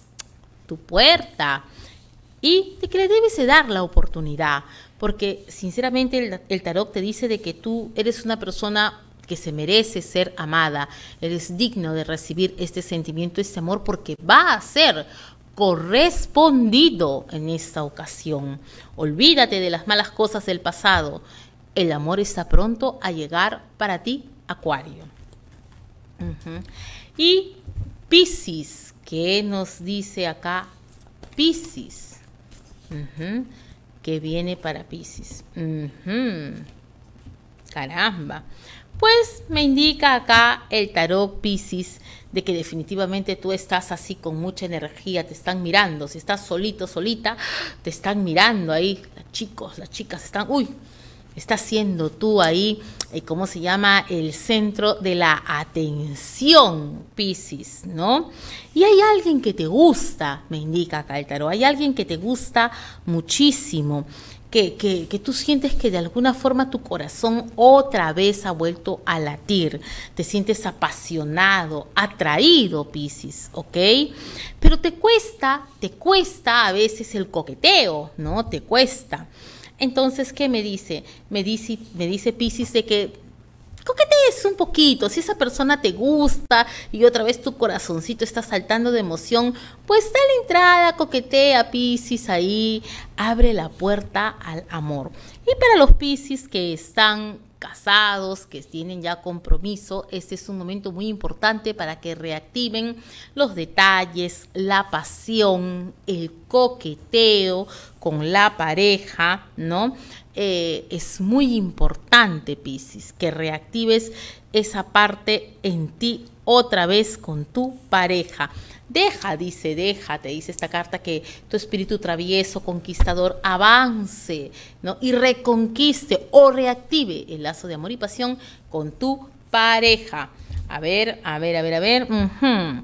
tu puerta y de que le debes de dar la oportunidad, porque sinceramente el, el tarot te dice de que tú eres una persona que se merece ser amada, eres digno de recibir este sentimiento, este amor, porque va a ser correspondido en esta ocasión. Olvídate de las malas cosas del pasado. El amor está pronto a llegar para ti, Acuario. Uh-huh. Y Piscis, ¿qué nos dice acá Piscis? Uh-huh. ¿Qué viene para Piscis? Uh-huh. Caramba. Pues me indica acá el tarot Piscis de que definitivamente tú estás así con mucha energía, te están mirando. Si estás solito, solita, te están mirando ahí. Los chicos, las chicas están... ¡Uy! Estás siendo tú ahí, eh, ¿cómo se llama? El centro de la atención, Piscis, ¿no? Y hay alguien que te gusta, me indica acá el tarot, hay alguien que te gusta muchísimo, que, que, que tú sientes que de alguna forma tu corazón otra vez ha vuelto a latir, te sientes apasionado, atraído, Piscis, ¿ok? Pero te cuesta, te cuesta a veces el coqueteo, ¿no? Te cuesta. Entonces, ¿qué me dice? Me dice, me dice Piscis de que coquetees un poquito. Si esa persona te gusta y otra vez tu corazoncito está saltando de emoción, pues dale entrada, coquetea, Piscis, ahí, abre la puerta al amor. Y para los Piscis que están casados, que tienen ya compromiso, este es un momento muy importante para que reactiven los detalles, la pasión, el coqueteo con la pareja, ¿no? Eh, es muy importante, Piscis, que reactives esa parte en ti otra vez con tu pareja. Deja, dice, deja, te dice esta carta, que tu espíritu travieso, conquistador, avance, ¿no? Y reconquiste o reactive el lazo de amor y pasión con tu pareja. A ver, a ver, a ver, a ver. Uh-huh.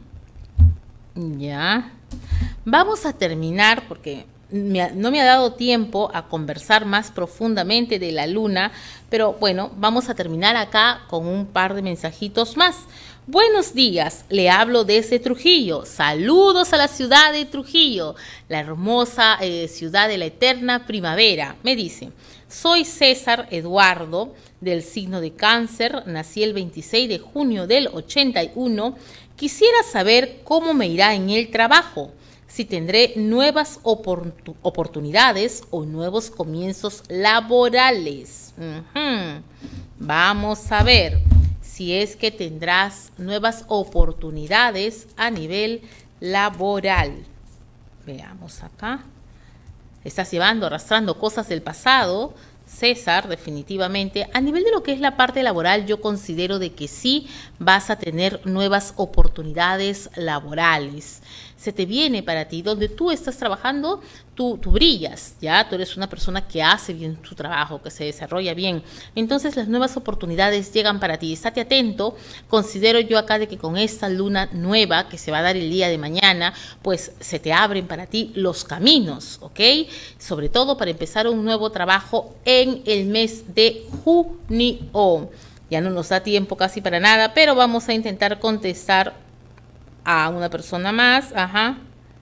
Ya. Vamos a terminar porque me ha, no me ha dado tiempo a conversar más profundamente de la luna, pero bueno, vamos a terminar acá con un par de mensajitos más. Buenos días, le hablo desde Trujillo. Saludos a la ciudad de Trujillo, la hermosa eh, ciudad de la eterna primavera. Me dice, soy César Eduardo, del signo de Cáncer, nací el veintiséis de junio del ochenta y uno. Quisiera saber cómo me irá en el trabajo, si tendré nuevas oportun- oportunidades o nuevos comienzos laborales. Uh-huh. Vamos a ver si es que tendrás nuevas oportunidades a nivel laboral. Veamos acá. Estás llevando, arrastrando cosas del pasado, César, definitivamente. A nivel de lo que es la parte laboral, yo considero de que sí vas a tener nuevas oportunidades laborales. Se te viene para ti, donde tú estás trabajando, tú, tú brillas, ¿ya? Tú eres una persona que hace bien su trabajo, que se desarrolla bien. Entonces las nuevas oportunidades llegan para ti. Estate atento. Considero yo acá de que con esta luna nueva que se va a dar el día de mañana, pues se te abren para ti los caminos, ¿ok? Sobre todo para empezar un nuevo trabajo en el mes de junio. Ya no nos da tiempo casi para nada, pero vamos a intentar contestar a una persona más. Ajá.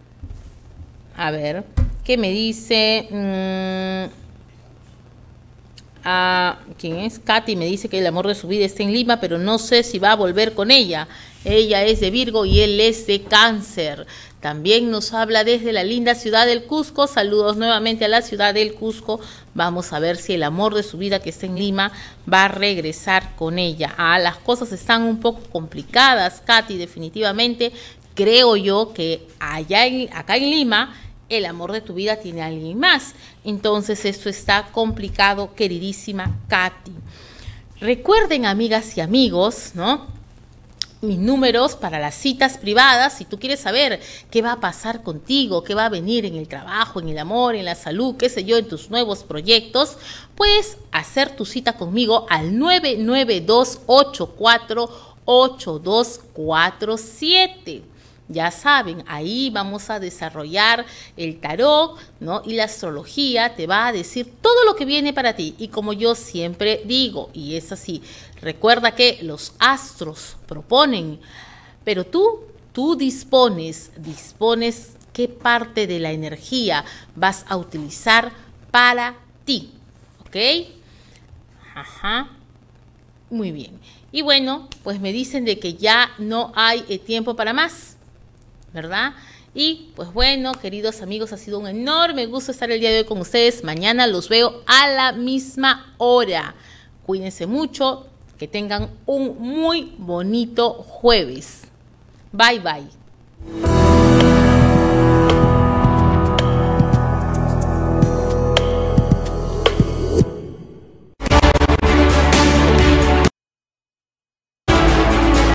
A ver, ¿qué me dice? Mm, a, ¿quién es? Katy me dice que el amor de su vida está en Lima, pero no sé si va a volver con ella. Ella es de Virgo y él es de Cáncer. también nos habla desde la linda ciudad del Cusco. Saludos nuevamente a la ciudad del Cusco. Vamos a ver si el amor de su vida que está en Lima va a regresar con ella. Ah, las cosas están un poco complicadas, Katy, definitivamente. Creo yo que allá en, acá en Lima el amor de tu vida tiene a alguien más. Entonces esto está complicado, queridísima Katy. Recuerden, amigas y amigos, ¿no?, mis números para las citas privadas. Si tú quieres saber qué va a pasar contigo, qué va a venir en el trabajo, en el amor, en la salud, qué sé yo, en tus nuevos proyectos, puedes hacer tu cita conmigo al nueve nueve dos, ocho cuatro, ocho dos cuatro siete. Ya saben, ahí vamos a desarrollar el tarot, ¿no? Y la astrología te va a decir todo lo que viene para ti. Y como yo siempre digo, y es así, recuerda que los astros proponen, pero tú, tú dispones, dispones qué parte de la energía vas a utilizar para ti, ¿ok? Ajá, muy bien. Y bueno, pues me dicen de que ya no hay eh, tiempo para más, ¿verdad? Y pues bueno, queridos amigos, ha sido un enorme gusto estar el día de hoy con ustedes. Mañana los veo a la misma hora. Cuídense mucho, que tengan un muy bonito jueves. Bye, bye.